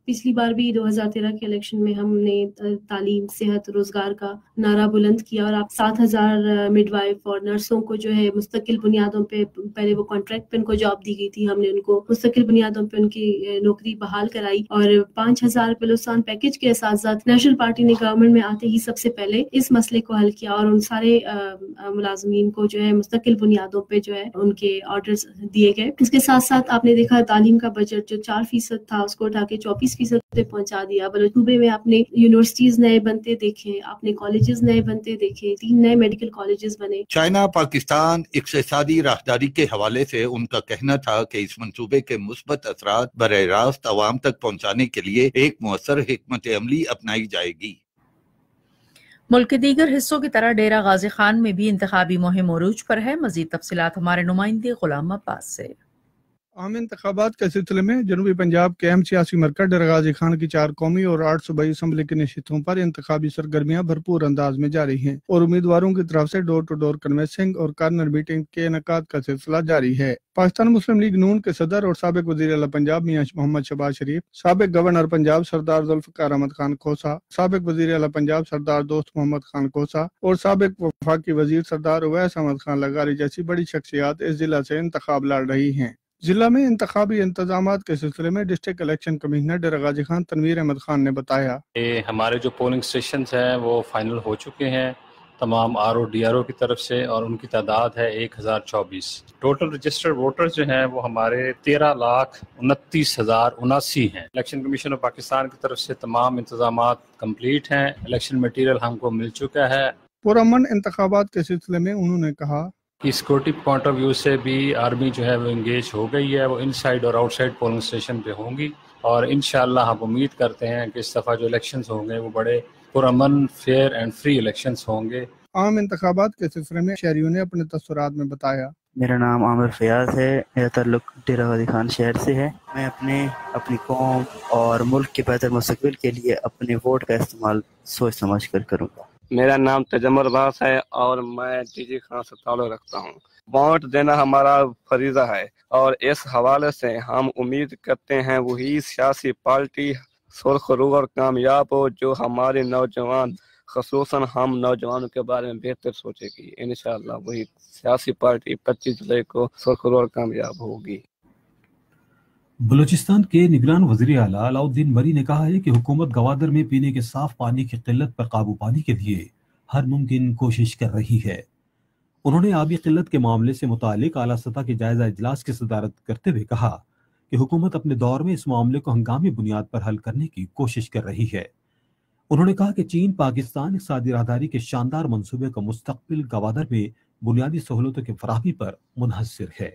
पिछली बार भी 2013 के इलेक्शन में हमने तालीम, सेहत, रोजगार का नारा बुलंद किया और आप 7,000 मिडवाइफ और नर्सों को जो है मुस्तकिल बुनियादों पे, पहले वो कॉन्ट्रैक्ट पे उनको जॉब दी गई थी, हमने उनको मुस्तकिल बुनियादों पे उनकी नौकरी बहाल कराई और 5,000 प्रोत्साहन पैकेज के साथ नेशनल पार्टी ने गवर्नमेंट में आते ही सबसे पहले इस मसले को हल किया और उन सारे मुलाजमीन को जो है मुस्तकिल बुनियादों पे जो है उनके ऑर्डर्स दिए गए। इसके साथ साथ आपने देखा तालीम का बजट जो 4% था उसको उठा के 24% पे पहुंचा दिया। सूबे में आपने यूनिवर्सिटीज नए बनते देखे, आपने कॉलेजेस नए बनते देखे, 3 नए मेडिकल कॉलेजेस बने। चाइना पाकिस्तान इक्तिसादी राहदारी के हवाले से उनका कहना था कि इस मंसूबे के मुस्बत असरात बराह रास्त अवाम तक पहुंचाने के लिए एक मुअस्सर हिकमत अमली अपनाई जाएगी। मुल्क के दीगर हिस्सों की तरह डेरा गाजी खान में भी इंतखाबी मुहिम उरूज पर है। मजीद तफसीलात हमारे नुमाइंदे गुलाम अब्बास से। आम इंतखाबात के सिलसिले में जनूबी पंजाब के अहम सियासी मरकज डेरा गाजी खान की 4 कौमी और 8 सूबाई असम्बली की नशिस्तों पर इंतखाबी सरगर्मियां भरपूर अंदाज में जारी हैं और उम्मीदवारों की तरफ से डोर टू डोर कन्वेंसिंग और कार्नर मीटिंग के इनेकाद का सिलसिला जारी है। पाकिस्तान मुस्लिम लीग नून के सदर और साबिक वजीर आला पंजाब मियां मोहम्मद शहबाज शरीफ, साबिक गवर्नर पंजाब सरदार जुल्फिकार अहमद खान खोसा, साबिक वजीर आला पंजाब सरदार दोस्त मोहम्मद खान खोसा और साबिक वफाकी वजीर सरदार उवैस अहमद खान लगारी जैसी बड़ी शख्सियात इस जिला से इंतखाब लड़ रही हैं। जिला में इंतखाबी इंतजामात के सिलसिले में district election commissioner Dera Ghazi Khan Tanveer Ahmad Khan ने बताया, हमारे जो पोलिंग स्टेशन हैं वो फाइनल हो चुके हैं तमाम RO DRO की तरफ से और उनकी तादाद है 1024। टोटल रजिस्टर्ड वोटर्स जो हैं वो हमारे 13,29,079 हैं। इलेक्शन कमीशन ऑफ पाकिस्तान की तरफ से तमाम इंतजामात कंप्लीट हैं। इलेक्शन मटीरियल हमको मिल चुका है। पुरअमन इंतखाबात के सिलसिले में उन्होंने कहा कि सिक्योरिटी पॉइंट ऑफ व्यू से भी आर्मी जो है वो इंगेज हो गई है, वो इनसाइड और आउटसाइड पोलिंग स्टेशन पे होंगी और इंशाअल्लाह हम उम्मीद करते हैं कि इस दफ़ा जो इलेक्शंस होंगे वो बड़े पुरअमन, फेयर एंड फ्री इलेक्शंस होंगे। आम इंतखाबात के सिलसिले में शहरियों ने अपने तस्वीरात में बताया, मेरा नाम आमिर फयाज है, मेरा ताल्लुक डेरा गाजी खान शहर से है। मैं अपनी कौम और मुल्क के बेहतर मुस्तकबिल के लिए अपने वोट का इस्तेमाल सोच समझ कर करूँगा। मेरा नाम तजम्मुल अब्बास है और मैं डीजी खान से ताल्लुक रखता हूँ। वोट देना हमारा फरीज़ा है और इस हवाले से हम उम्मीद करते हैं वही सियासी पार्टी सुरखरू और कामयाब हो जो हमारे नौजवान, ख़ुसूसन हम नौजवानों के बारे में बेहतर सोचेगी। इंशाअल्लाह वही सियासी पार्टी 25 जुलाई को सुरखरू और कामयाब होगी। बलूचिस्तान के निगरान वज़ीर आला अलाउद्दीन मरी ने कहा है कि हुकूमत गवादर में पीने के साफ पानी की किल्लत पर काबू पाने के लिए हर मुमकिन कोशिश कर रही है। उन्होंने आबी किल्लत के मामले से मुतालिक आला सतह के जायजा इजलास की सदारत करते हुए कहा कि हुकूमत अपने दौर में इस मामले को हंगामी बुनियाद पर हल करने की कोशिश कर रही है। उन्होंने कहा कि चीन पाकिस्तान इक़्तिसादी राहदारी के शानदार मंसूबे का मुस्तक़बिल गवादर में बुनियादी सहूलतों की फराहमी पर मुनहसर है।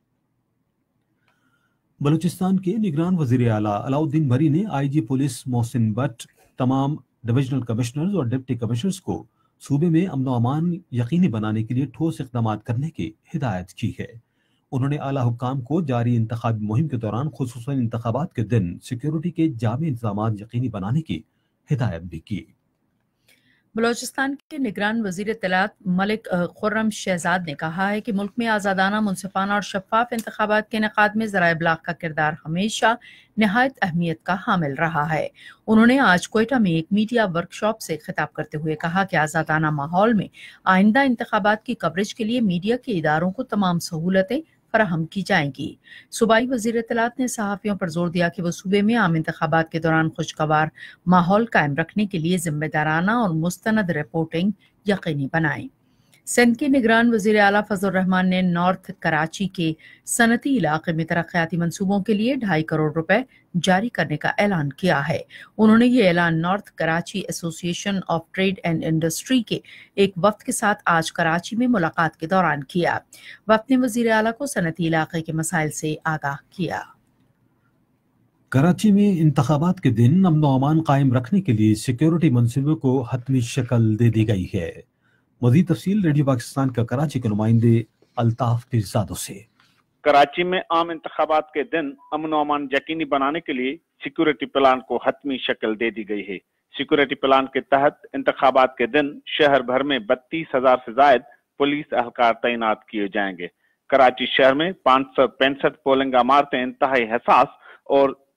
बलूचिस्तान के निगरान वज़ीर आला अलाउद्दीन मरी ने IG पुलिस मोहसिन भट्ट, तमाम डिविजनल कमिश्नर्स और डिप्टी कमिश्नर्स को सूबे में अमन व अमान यकीनी बनाने के लिए ठोस इक़दाम करने की हिदायत की है। उन्होंने आला हुक्काम को जारी इंतखाबी मुहिम के दौरान खुसूसन इंतखाबात के दिन सिक्योरिटी के जामे इंतजाम यकीनी बनाने की हिदायत भी की। बलूचिस्तान के निगरान वजीर इत्तलात मलिक खुर्रम शहजाद ने कहा है कि मुल्क में आज़ादाना, मुनसिफाना और शफाफ इंतखाबात के इनेकाद में ज़राए इब्लाग का किरदार हमेशा नहायत अहमियत का हामिल रहा है। उन्होंने आज कोयटा में एक मीडिया वर्कशॉप से खिताब करते हुए कहा कि आज़ादाना माहौल में आइंदा इंतखाबात की कवरेज के लिए मीडिया के इदारों को तमाम सहूलतें फराहम की जाएंगी। सूबाई वज़ीर इत्तलात ने सहाफ़ियों पर जोर दिया कि वो सूबे में आम इंतखाबात के दौरान खुशगवार माहौल कायम रखने के लिए जिम्मेदाराना और मुस्तनद रिपोर्टिंग यकीनी बनाएं। सिंध के निगरान वज़ीर आला फजल रहमान ने नॉर्थ कराची के सनती इलाके में तरक्याती मंसूबों के लिए 2.5 करोड़ रुपए जारी करने का ऐलान किया है। उन्होंने ये ऐलान North Karachi Association of Trade and Industry के एक वफ्द के साथ आज कराची में मुलाकात के दौरान किया। वफ्द ने वज़ीर आला को सनती इलाके के मसाइल से आगाह किया। कराची में इंतखाबात के दिन अमन व अमान कायम रखने के लिए सिक्योरिटी मंसूबे को हतमी शक्ल दे दी गई है। मज़ीद तफसील रेडियो पाकिस्तान का कराची के नुमाइंदे अल्ताफ पीरजादो से। कराची में आम इंतखाबात के दिन अमन व अमान यकीनी बनाने के लिए सिक्योरिटी प्लान को हतमी शक्ल दे दी गई है। सिक्योरिटी प्लान के तहत इंतखाबात के दिन शहर भर में 32,000 से जायद पुलिस एहलकार तैनात किए जाएंगे। कराची शहर में 565 पोलिंग इमारतें इंतहाई हसास और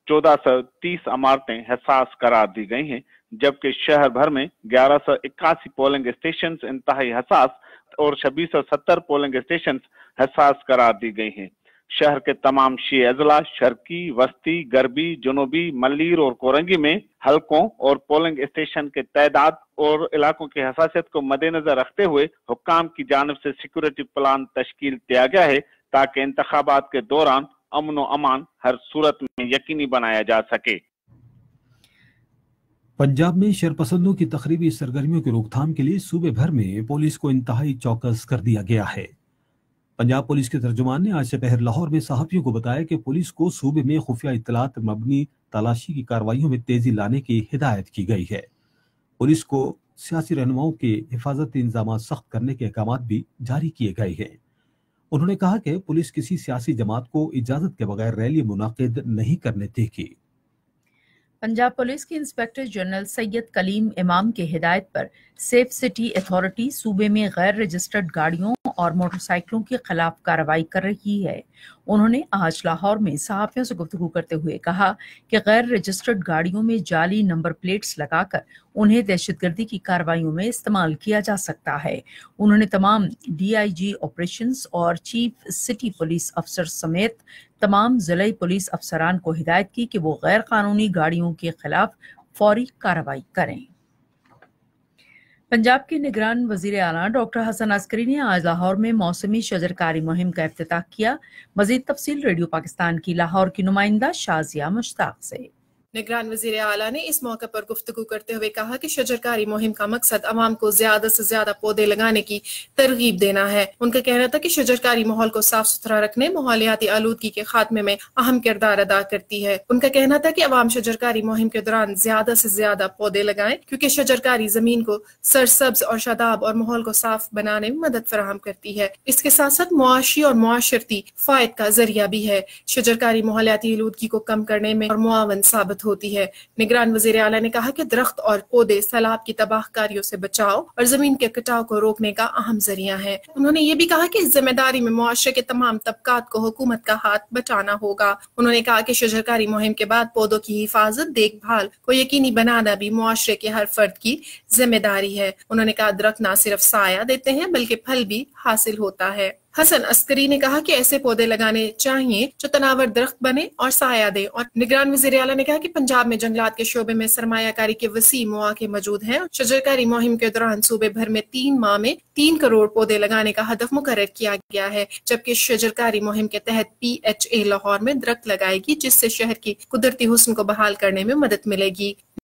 1430 इमारतें हसास करार दी गई हैं, जबकि शहर भर में 1181 पोलिंग स्टेशन इंतहाई हसास और 2670 पोलिंग स्टेशन हसास करार दी गई हैं। शहर के तमाम 6 अजला शर्की, वस्ती, गरबी, जनूबी, मल्लीर और कोरंगी में हलकों और पोलिंग स्टेशन के तादाद और इलाकों की हसासियत को मद्देनजर रखते हुए हुक्काम की जानिब से सिक्योरिटी प्लान तश्कील किया गया है ताकि इंतखाबात के दौरान अमन व अमान हर सूरत में यकीनी बनाया जा सके। पंजाब में शरपसंदों की तकरीबी सरगर्मियों की रोकथाम के लिए सूबे भर में पुलिस को इंतहाई चौकस कर दिया गया है। पंजाब पुलिस के तर्जुमान ने आज दोपहर लाहौर में सहाफियों को बताया कि पुलिस को सूबे में खुफिया इत्तलात मबनी तलाशी की कार्रवाइयों में तेजी लाने की हिदायत की गई है। पुलिस को सियासी रहनुमाओं के हिफाजती इंतजाम सख्त करने के अहकाम भी जारी किए गए हैं। उन्होंने कहा कि पुलिस किसी सियासी जमात को इजाजत के बगैर रैली मुनाकिद नहीं करने देगी। पंजाब पुलिस के इंस्पेक्टर जनरल सैयद कलीम इमाम के हिदायत पर सेफ सिटी अथॉरिटी सूबे में गैर रजिस्टर्ड गाड़ियों और मोटरसाइकिलों के खिलाफ कार्रवाई कर रही है। उन्होंने आज लाहौर में सहाफियों से गुफ्तगू करते हुए कहा कि गैर रजिस्टर्ड गाड़ियों में जाली नंबर प्लेट्स लगाकर उन्हें दहशतगर्दी की कार्रवाइयों में इस्तेमाल किया जा सकता है। उन्होंने तमाम DIG ऑपरेशंस और चीफ सिटी पुलिस अफसर समेत तमाम जिला पुलिस अफसरान को हिदायत की कि वो गैर कानूनी गाड़ियों के खिलाफ फौरी कार्रवाई करें। पंजाब के निगरान वजीर आला डॉक्टर हसन अस्करी ने आज लाहौर में मौसमी शजरकारी मुहिम का इफ्तिताह किया। मजीद तफसील रेडियो पाकिस्तान की लाहौर की नुमाइंदा शाजिया मुश्ताक से। निगरान वज़ीर आला ने इस मौके पर गुफ्तगू करते हुए कहा कि शजरकारी मुहिम का मकसद अवाम को ज्यादा से ज्यादा पौधे लगाने की तरगीब देना है। उनका कहना था कि शजरकारी माहौल को साफ सुथरा रखने, माहौलियाती आलूदगी के खात्मे में अहम किरदार अदा करती है। उनका कहना था कि अवाम शजरकारी मुहिम के दौरान ज्यादा से ज्यादा पौधे लगाएं, क्योंकि शजरकारी जमीन को सरसब्ज और शादाब और माहौल को साफ बनाने में मदद फराहम करती है। इसके साथ साथ मुआशी और मुआशरती फायद का जरिया भी है। शजरकारी माहौलियाती आलूदगी को कम करने में और मुआवन साबित होती है। निगरान वज़ीर आला ने कहा कि दरख्त और पौधे सैलाब की तबाहकारियों से बचाव और जमीन के कटाव को रोकने का अहम जरिया है। उन्होंने ये भी कहा कि इस जिम्मेदारी में मुआशरे के तमाम तबकात को हुकूमत का हाथ बटाना होगा। उन्होंने कहा कि शजरकारी मुहिम के बाद पौधों की हिफाजत, देखभाल को यकीनी बनाना भी मुआशरे के हर फर्द की जिम्मेदारी है। उन्होंने कहा दरख्त न सिर्फ साया देते हैं बल्कि फल भी हासिल होता है। हसन अस्करी ने कहा कि ऐसे पौधे लगाने चाहिए जो तनावर दरख्त बने और साया दे। और निगरान वज़ीर आला ने कहा कि पंजाब में जंगलात के शोबे में सरमायाकारी के वसी मौके मौजूद हैं। शजरकारी मुहिम के दौरान सूबे भर में 3 माह में 3 करोड़ पौधे लगाने का हदफ मुकर्रर किया गया है, जबकि शजरकारी मुहिम के तहत PHA लाहौर में दरख्त लगाएगी, जिससे शहर की कुदरती हुस्न को बहाल करने में मदद मिलेगी।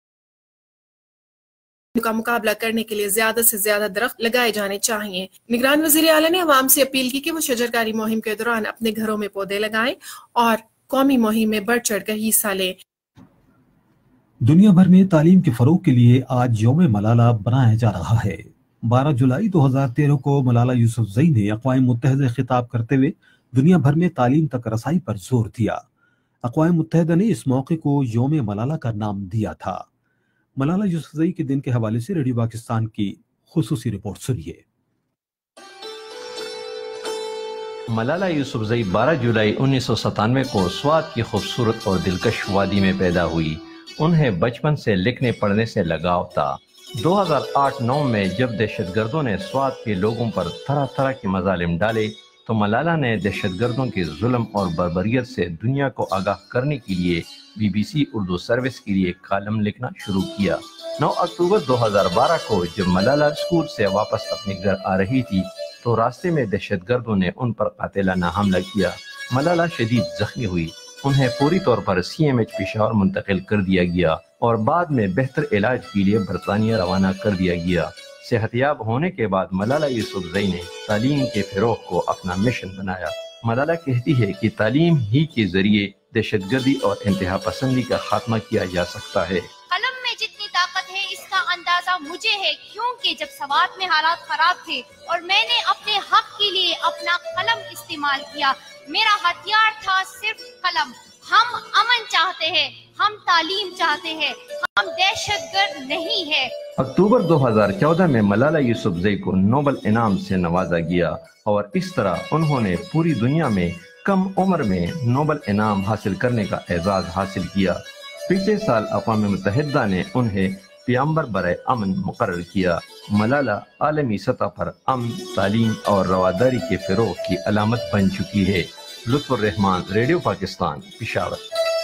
का मुकाबला करने के लिए ज्यादा से ज्यादा दरख्त लगाए जाने चाहिए। निगरान वज़ीर आला ने अवाम से अपील की कि वो शजरकारी मुहिम के दौरान अपने घरों में पौधे लगाएं और कौमी मुहिम में बढ़ चढ़ कर हिस्सा लें। दुनिया भर में तालीम के फरोग के लिए आज यौम मलाला बनाया जा रहा है। 12 जुलाई 2013 को मलाला यूसुफजई ने अक़वाम मुत्तहिदा खिताब करते हुए दुनिया भर में तालीम तक रसाई पर जोर दिया। अक़वाम मुत्तहिदा ने इस मौके को यौम मलाला का नाम दिया था। मलाला यूसुफजई के दिन के हवाले से रेडियो पाकिस्तान की खुसूसी रिपोर्ट सुनिए। मलाला यूसुफजई 12 जुलाई 1997 को स्वात की खूबसूरत और दिलकश वादी में पैदा हुई। उन्हें बचपन से लिखने पढ़ने से लगाव था। 2008-9 में जब दहशतगर्दों ने स्वात के लोगों पर तरह तरह के मजालिम डाले तो मलाला ने दहशतगर्दों के जुल्म और बर्बरियत से दुनिया को आगाह करने के लिए BBC उर्दू सर्विस के लिए कालम लिखना शुरू किया। 9 अक्टूबर 2012 को जब मलाला स्कूल से वापस अपने घर आ रही थी तो रास्ते में दहशतगर्दों ने उन पर कातिलाना हमला किया। मलाला शदीद जख्मी हुई। उन्हें पूरी तौर पर CMH पेशावर मुंतकिल कर दिया गया और बाद में बेहतर इलाज के लिए बरतानिया रवाना कर दिया गया। सेहतयाब होने के बाद मलाला यूसुफजई ने तालीम के फ़रोग़ को अपना मिशन बनाया। मलाला कहती है कि तालीम ही के जरिए दहशतगर्दी और इंतहा पसंदी का खात्मा किया जा सकता है। कलम में जितनी ताकत है इसका अंदाजा मुझे है, क्योंकि जब सवात में हालात खराब थे और मैंने अपने हक के लिए अपना कलम इस्तेमाल किया। मेरा हथियार था सिर्फ कलम। हम अमन चाहते हैं, हम तालीम चाहते हैं, हम दहशतगर्द नहीं है। अक्टूबर 2014 में मलाला यूसुफजई को नोबल इनाम से नवाजा गया और इस तरह उन्होंने पूरी दुनिया में کم عمر میں نوبل انعام حاصل کرنے کا اعزاز حاصل کیا۔ پچھلے سال اقوام متحدہ نے انہیں پیامبر برائے امن مقرر کیا۔ ملالہ عالمی سطح پر امن، تعلیم اور رواداری کے فروغ کی علامت بن چکی ہے۔ لطف الرحمان، ریڈیو پاکستان، پشاور۔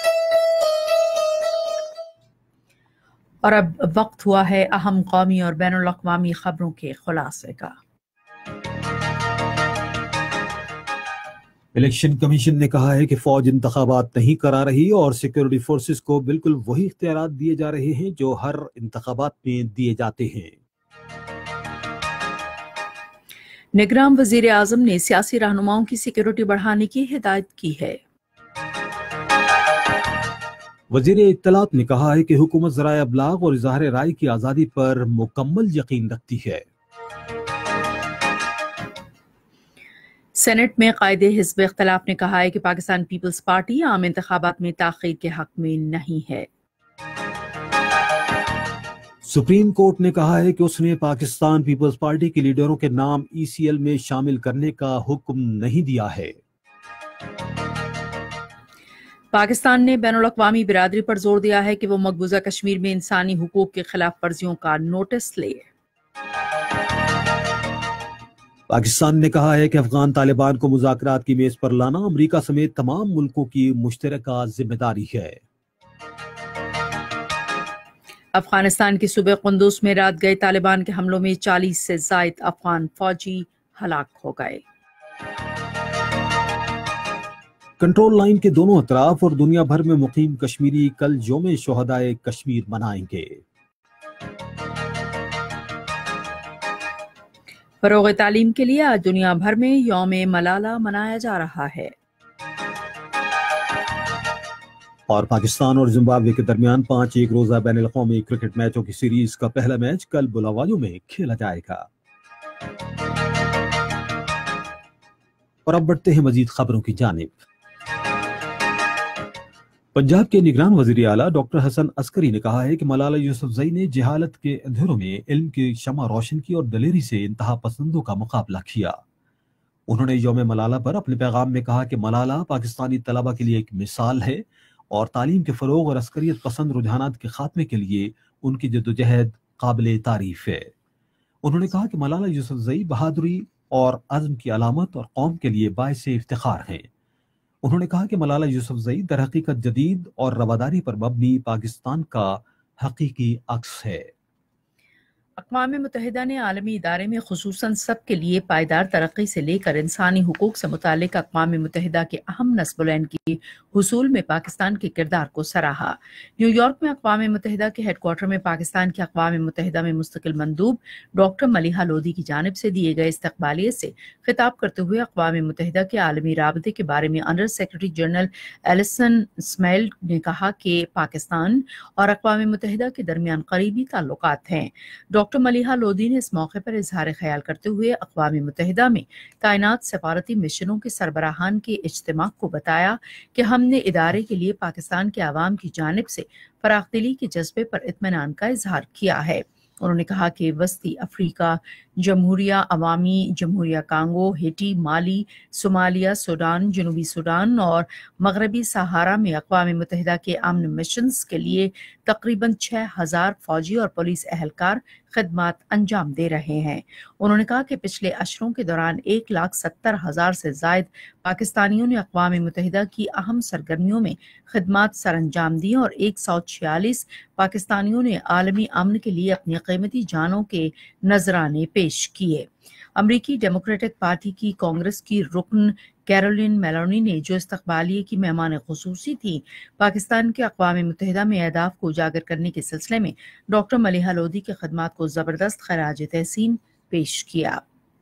اور اب وقت ہوا ہے اہم قومی اور بین الاقوامی خبروں کے خلاصے کا۔ الیکشن کمیشن نے کہا ہے کہ فوج انتخابات نہیں کرا رہی اور سیکورٹی فورسز کو بالکل وہی اختیارات دیے جا رہے ہیں جو ہر انتخابات میں دیے جاتے ہیں۔ نگراں وزیر اعظم نے سیاسی رہنماؤں کی سیکورٹی بڑھانے کی ہدایت کی ہے۔ وزیر اطلاعات نے کہا ہے کہ حکومت ذرائع ابلاغ اور اظہار رائے کی آزادی پر مکمل یقین رکھتی ہے۔ سینٹ میں قائد حزب اختلاف نے کہا ہے کہ پاکستان پیپلز پارٹی عام انتخابات میں تاخیر کے حق میں نہیں ہے۔ سپریم کورٹ نے کہا ہے کہ اس نے پاکستان پیپلز پارٹی کے لیڈروں کے نام ECL میں شامل کرنے کا حکم نہیں دیا ہے۔ پاکستان نے بین الاقوامی برادری پر زور دیا ہے کہ وہ مقبوضہ کشمیر میں انسانی حقوق کے خلاف ورزیوں کا نوٹس لے۔ پاکستان نے کہا ہے کہ افغان طالبان کو مذاکرات کی میز پر لانا امریکہ سمیت تمام ملکوں کی مشترکہ ذمہ داری ہے۔ افغانستان کے صوبے قندوز میں رات گئے طالبان کے حملوں میں 40 سے زائد افغان فوجی ہلاک ہو گئے۔ کنٹرول لائن کے دونوں اطراف اور دنیا بھر میں مقیم کشمیری کل یوم شہدائے کشمیر منائیں گے۔ فروغ تعلیم کے لیے آج دنیا بھر میں یوم ملالہ منایا جا رہا ہے۔ اور پاکستان اور زمبابوے کے درمیان 5 ایک روزہ بین الاقوامی کرکٹ میچوں کی سیریز کا پہلا میچ کل بلاواجو میں کھیلا جائے گا۔ اور اب بڑھتے ہیں مزید خبروں کی جانب۔ پنجاب کے نگران وزیر اعلیٰ ڈاکٹر حسن عسکری نے کہا ہے کہ ملالہ یوسفزئی نے جہالت کے اندھیروں میں علم کی شمع روشن کی اور دلیری سے انتہا پسندوں کا مقابلہ کیا۔ انہوں نے یوم ملالہ پر اپنے پیغام میں کہا کہ ملالہ پاکستانی طلبہ کے لیے ایک مثال ہے اور تعلیم کے فروغ اور عسکریت پسند رجحانات کے خاتمے کے لیے ان کی جدوجہد قابل تعریف ہے۔ انہوں نے کہا کہ ملالہ یوسفزئی بہادری اور عزم کی علامت اور قوم کے لیے باعث افتخار ہیں۔ انہوں نے کہا کہ ملالہ یوسفزئی در حقیقت جدید اور رواداری پر مبنی پاکستان کا حقیقی عکس ہے۔ اقوام متحدہ نے عالمی ادارے میں خصوصاً سب کے لیے پائیدار ترقی سے لے کر انسانی حقوق سے متعلق اقوام متحدہ کے اہم نصب العین کی حصول میں پاکستان کے کردار کو سراہا۔ نیو یارک میں اقوام متحدہ کے ہیڈ کوارٹر میں پاکستان کے اقوام متحدہ میں مستقل مندوب ڈاکٹر ملیحہ لودھی کی جانب سے دیے گئے استقبالیت سے خطاب کرتے ہوئے اقوام متحدہ کے عالمی رابطے کے بارے میں under secretary general Alison Ismail نے کہا کہ پاکستان اور اقوام متحدہ کے درمیان قریبی تعلقات ہیں۔ ڈاکٹر ملیحہ لودھی نے اس موقع پر اظہار خیال کرتے ہوئے اقوام متحدہ میں تعینات سفارتی مشنوں کے سربراہان کے اجتماع کو بتایا کہ ہم نے ادارے کے لیے پاکستان کے عوام کی جانب سے فراخ دلی کے جذبے پر اطمینان کا اظہار کیا ہے۔ انہوں نے کہا کہ وسطی افریقہ، جمہوریہ عوامی جمہوریہ کانگو، ہیٹی، مالی، صومالیہ، سوڈان، جنوبی سوڈان اور مغربی صحارا میں اقوام متحدہ کے امن مشنز کے لیے تقریباً 6000 فوجی اور پولیس اہلکار خدمات انجام دے رہے ہیں۔ انہوں نے کہا کہ پچھلے اشروں کے دوران 1,70,000 سے زائد پاکستانیوں نے اقوام متحدہ کی اہم سرگرمیوں میں خدمات سر انجام دی اور 146 پاکستانیوں نے عالمی امن کے لیے اپنی قیمتی جانوں کے نذرانے پیش کیے۔ امریکی ڈیموکریٹک پارٹی کی کانگریس کی رکن کیرولین میلونی نے جو استقبالیے کی مہمان خصوصی تھی، پاکستان کے اقوام متحدہ میں اہداف کو اجاگر کرنے کے سلسلے میں ڈاکٹر ملیحہ لودھی کی خدمات کو زبردست خراج تحسین پیش کیا۔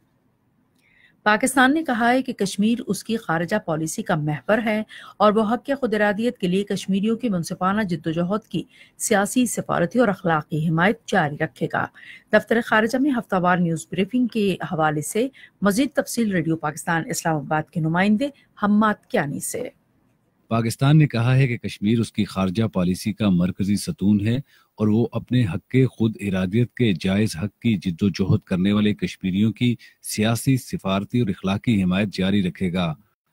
پاکستان نے کہا ہے کہ کشمیر اس کی خارجہ پالیسی کا محور ہے اور وہ حق خود ارادیت کے لیے کشمیریوں کی منصفانہ جدوجہد کی سیاسی، سفارتی اور اخلاقی حمایت جاری رکھے گا۔ دفتر خارجہ میں ہفتہ وار نیوز بریفنگ کے حوالے سے مزید تفصیل ریڈیو پاکستان اسلام آباد کے نمائندے حماد کیانی سے۔ پاکستان نے کہا ہے کہ کشمیر اس کی خارجہ پالیسی کا مرکزی ستون ہے اور وہ اپنے حق خود ارادیت کے جائز حق کی جد و جہد کرنے والے کشمیریوں کی سیاسی، سفارتی اور اخلاقی حمایت جاری رکھے گا۔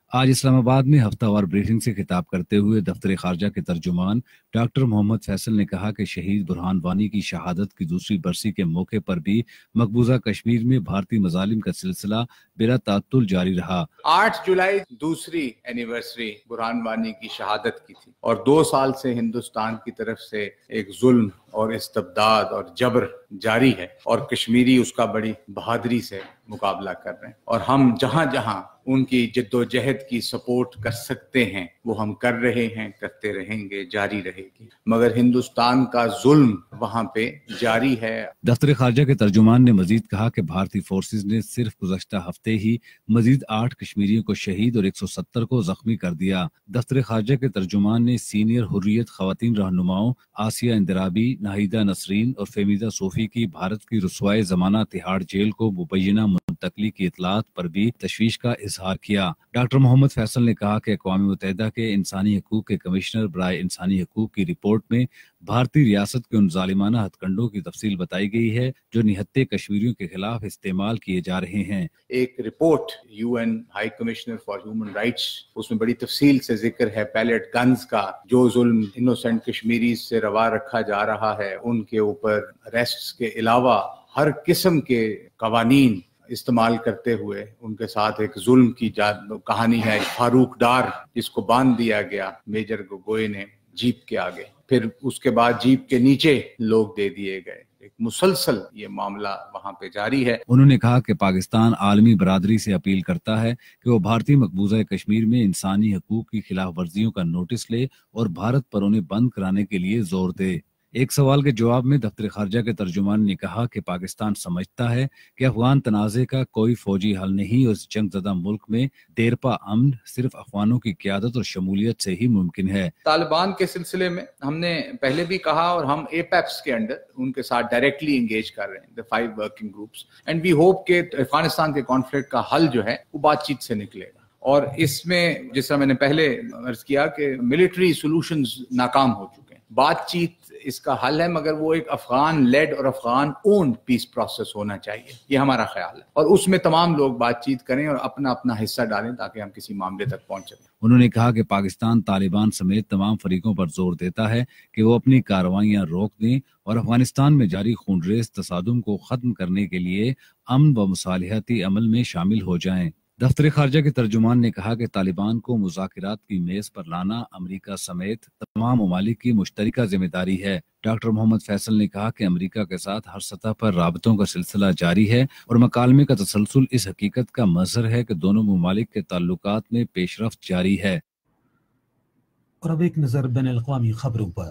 آج اسلام آباد میں ہفتہ وار بریفنگ سے خطاب کرتے ہوئے دفتر خارجہ کے ترجمان ڈاکٹر محمد فیصل نے کہا کہ شہید برہان وانی کی شہادت کی دوسری برسی کے موقع پر بھی مقبوضہ کشمیر میں بھارتی مظالم کا سلسلہ بلا تعطل جاری رہا۔ 8 جولائی دوسری اینیورسری برہان وانی کی شہادت کی تھی اور 2 سال سے ہندوستان کی طرف سے ایک ظلم اور استبداد اور جبر جاری ہے اور کشمیری اس کا بڑی بہادری سے مقابلہ کر رہے ہیں، اور ہم جہاں جہاں ان کی جد و جہد کی سپورٹ کر سکتے ہیں وہ ہم کر رہے ہیں، کرتے رہیں گے، جاری رہے گی، مگر ہندوستان کا ظلم وہاں پہ جاری ہے۔ دفتر خارجہ کے ترجمان نے مزید کہا کہ بھارتی فورسز نے صرف گزشتہ ہفتے ہی مزید 8 کشمیریوں کو شہید اور 170 کو زخمی کر دیا۔ دفتر خارجہ کے ترجمان نے سینئر حریت خواتین رہنماؤں آسیہ اندرابی، ناہیدہ نسرین اور فہمیدہ صوفی کی بھارت کی رسوائے زمانہ تہاڑ جیل کو مبینہ منتقلی کی اطلاعات پر بھی تشویش کا اظہار کیا۔ ڈاکٹر محمد فیصل نے کہا کہ اقوام متحدہ کے انسانی حقوق کے کمشنر برائے انسانی حقوق کی رپورٹ میں بھارتی ریاست کے ان ظالمانہ ہتھ کنڈوں کی تفصیل بتائی گئی ہے جو نہتے کشمیریوں کے خلاف استعمال کیے جا رہے ہیں۔ ایک report UN high commissioner for human rights, اس میں بڑی تفصیل سے ذکر ہے پیلیٹ گنز کا، جو ظلم انوسینٹ کشمیریز سے روا رکھا جا رہا ہے، ان کے اوپر اریسٹس کے علاوہ ہر قسم کے قوانین استعمال کرتے ہوئے ان کے ساتھ ایک ظلم کی کہانی ہے۔ فاروق ڈار جس کو باندھ دیا گیا میجر گوگوئی نے جیپ کے آگے، پھر اس کے بعد جیپ کے نیچے لوگ دے دیے گئے، ایک مسلسل یہ معاملہ وہاں پہ جاری ہے۔ انہوں نے کہا کہ پاکستان عالمی برادری سے اپیل کرتا ہے کہ وہ بھارتی مقبوضہ کشمیر میں انسانی حقوق کی خلاف ورزیوں کا نوٹس لے اور بھارت پر انہیں بند کرانے کے لیے زور دے۔ ایک سوال کے جواب میں دفتر خارجہ کے ترجمان نے کہا کہ پاکستان سمجھتا ہے کہ افغان تنازع کا کوئی فوجی حل نہیں اور اس جنگ زدہ ملک میں دیرپا امن صرف افغانوں کی قیادت اور شمولیت سے ہی ممکن ہے۔ طالبان کے سلسلے میں ہم نے پہلے بھی کہا اور ہم APEPS کے انڈر ان کے ساتھ ڈائریکٹلی انگیج کر رہے ہیں، the 5 working groups، and we hope کہ افغانستان کے کانفلکٹ کا حل جو ہے وہ بات چیت سے نکلے گا، اور اس میں جس طرح میں نے پہلے عرض کیا کہ ملٹری سولوشنز ناکام ہو چکے ہیں، بات چیت اس کا حل ہے، مگر وہ ایک افغان لیڈ اور افغان اونڈ پیس پروسیس ہونا چاہیے، یہ ہمارا خیال ہے، اور اس میں تمام لوگ بات چیت کریں اور اپنا اپنا حصہ ڈالیں تاکہ ہم کسی معاملے تک پہنچ سکیں۔ انہوں نے کہا کہ پاکستان طالبان سمیت تمام فریقوں پر زور دیتا ہے کہ وہ اپنی کارروائیاں روک دیں اور افغانستان میں جاری خونریز تصادم کو ختم کرنے کے لیے امن و مصالحتی عمل میں شامل ہو جائیں۔ دفتر خارجہ کے ترجمان نے کہا کہ طالبان کو مذاکرات کی میز پر لانا امریکہ سمیت تمام ممالک کی مشترکہ ذمہ داری ہے۔ ڈاکٹر محمد فیصل نے کہا کہ امریکہ کے ساتھ ہر سطح پر رابطوں کا سلسلہ جاری ہے اور مکالمے کا تسلسل اس حقیقت کا مظہر ہے کہ دونوں ممالک کے تعلقات میں پیش رفت جاری ہے۔ اور اب ایک نظر بین الاقوامی خبروں پر۔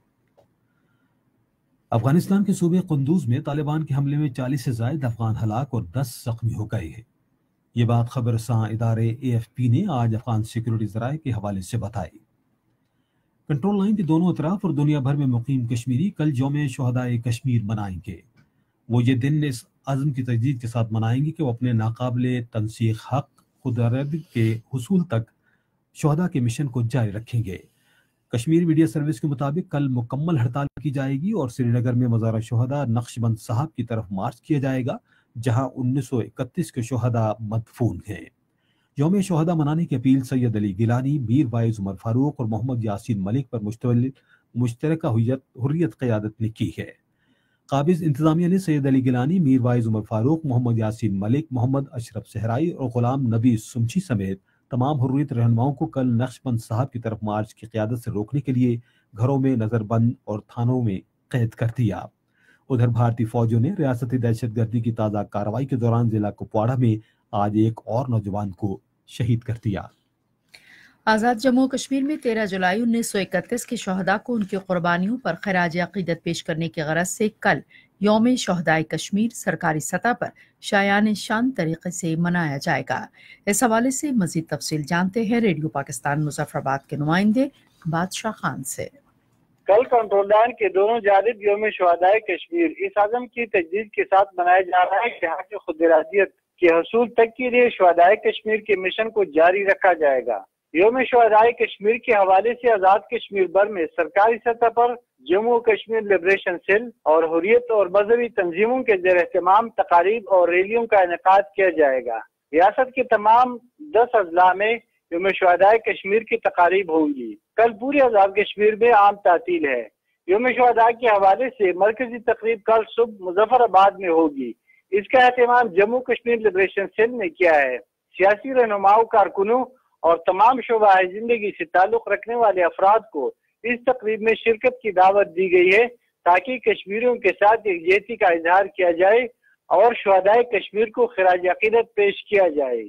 افغانستان کے صوبے قندوز میں طالبان کے حملے میں 40 سے زائد افغان ہلاک اور 10 زخمی ہو گئے ہیں۔ یہ بات خبر رساں ادارے AFP نے آج افغان سیکورٹی ذرائع کے حوالے سے بتائی۔ کنٹرول لائن کے دونوں اطراف اور دنیا بھر میں مقیم کشمیری کل یوم شہدائے کشمیر منائیں گے۔ وہ یہ دن اس عزم کی تجدید کے ساتھ منائیں گے کہ وہ اپنے ناقابل تنسیق حق خودارضی کے حصول تک شہداء کے مشن کو جاری رکھیں گے۔ کشمیر میڈیا سروس کے مطابق کل مکمل ہڑتال کی جائے گی اور سری نگر میں مزار شہداء نقش بند صاحب کی طرف مارچ کیا جائے گا، جہاں 1931 کے شہداء مدفون ہیں۔ یوم شہداء منانے کی اپیل سید علی گیلانی، میر وائز عمر فاروق اور محمد یاسین ملک پر مشتمل مشترکہ حریت قیادت نے کی ہے۔ قابض انتظامیہ نے سید علی گیلانی، میر وائز عمر فاروق، محمد یاسین ملک، محمد اشرف صحرائی اور غلام نبی سمچی سمیت تمام حریت رہنماؤں کو کل نقش بند صاحب کی طرف مارچ کی قیادت سے روکنے کے لیے گھروں میں نظر بند اور تھانوں میں قید کر دیا۔ ادھر بھارتی فوجوں نے ریاستی دہشت گردی کی تازہ کارروائی کے دوران ضلع کپواڑہ میں آج ایک اور نوجوان کو شہید کر دیا۔ آزاد جموں کشمیر میں 13 جولائی 1931 کے شہداء کو ان کی قربانیوں پر خراج عقیدت پیش کرنے کی غرض سے کل یوم شہدائے کشمیر سرکاری سطح پر شایان شان طریقے سے منایا جائے گا۔ اس حوالے سے مزید تفصیل جانتے ہیں ریڈیو پاکستان مظفر آباد کے نمائندے بادشاہ خان سے۔ کل کنٹرول لائن کے دونوں جانب یوم شہدائے کشمیر اس عزم کی تجدید کے ساتھ منایا جا رہا ہے کہ یہاں کی خود ارادیت کے حصول تک کے لیے شہدائے کشمیر کے مشن کو جاری رکھا جائے گا۔ یوم شہدائے کشمیر کے حوالے سے آزاد کشمیر بھر میں سرکاری سطح پر جموں کشمیر لبریشن سیل اور حریت اور مذہبی تنظیموں کے زیر اہتمام تقاریب اور ریلیوں کا انعقاد کیا جائے گا۔ ریاست کے تمام 10 اضلاع میں یوم شہدائے کشمیر کی تقاریب ہوں گی۔ کل پورے آزاد کشمیر میں عام تعطیل ہے۔ یوم شہداء کے حوالے سے مرکزی تقریب کل صبح مظفر آباد میں ہوگی۔ اس کا اہتمام جموں کشمیر لبریشن سیل نے کیا ہے۔ سیاسی رہنماؤں، کارکنوں اور تمام شعبہ زندگی سے تعلق رکھنے والے افراد کو اس تقریب میں شرکت کی دعوت دی گئی ہے تاکہ کشمیریوں کے ساتھ یکجہتی کا اظہار کیا جائے اور شہدائے کشمیر کو خراج عقیدت پیش کیا جائے۔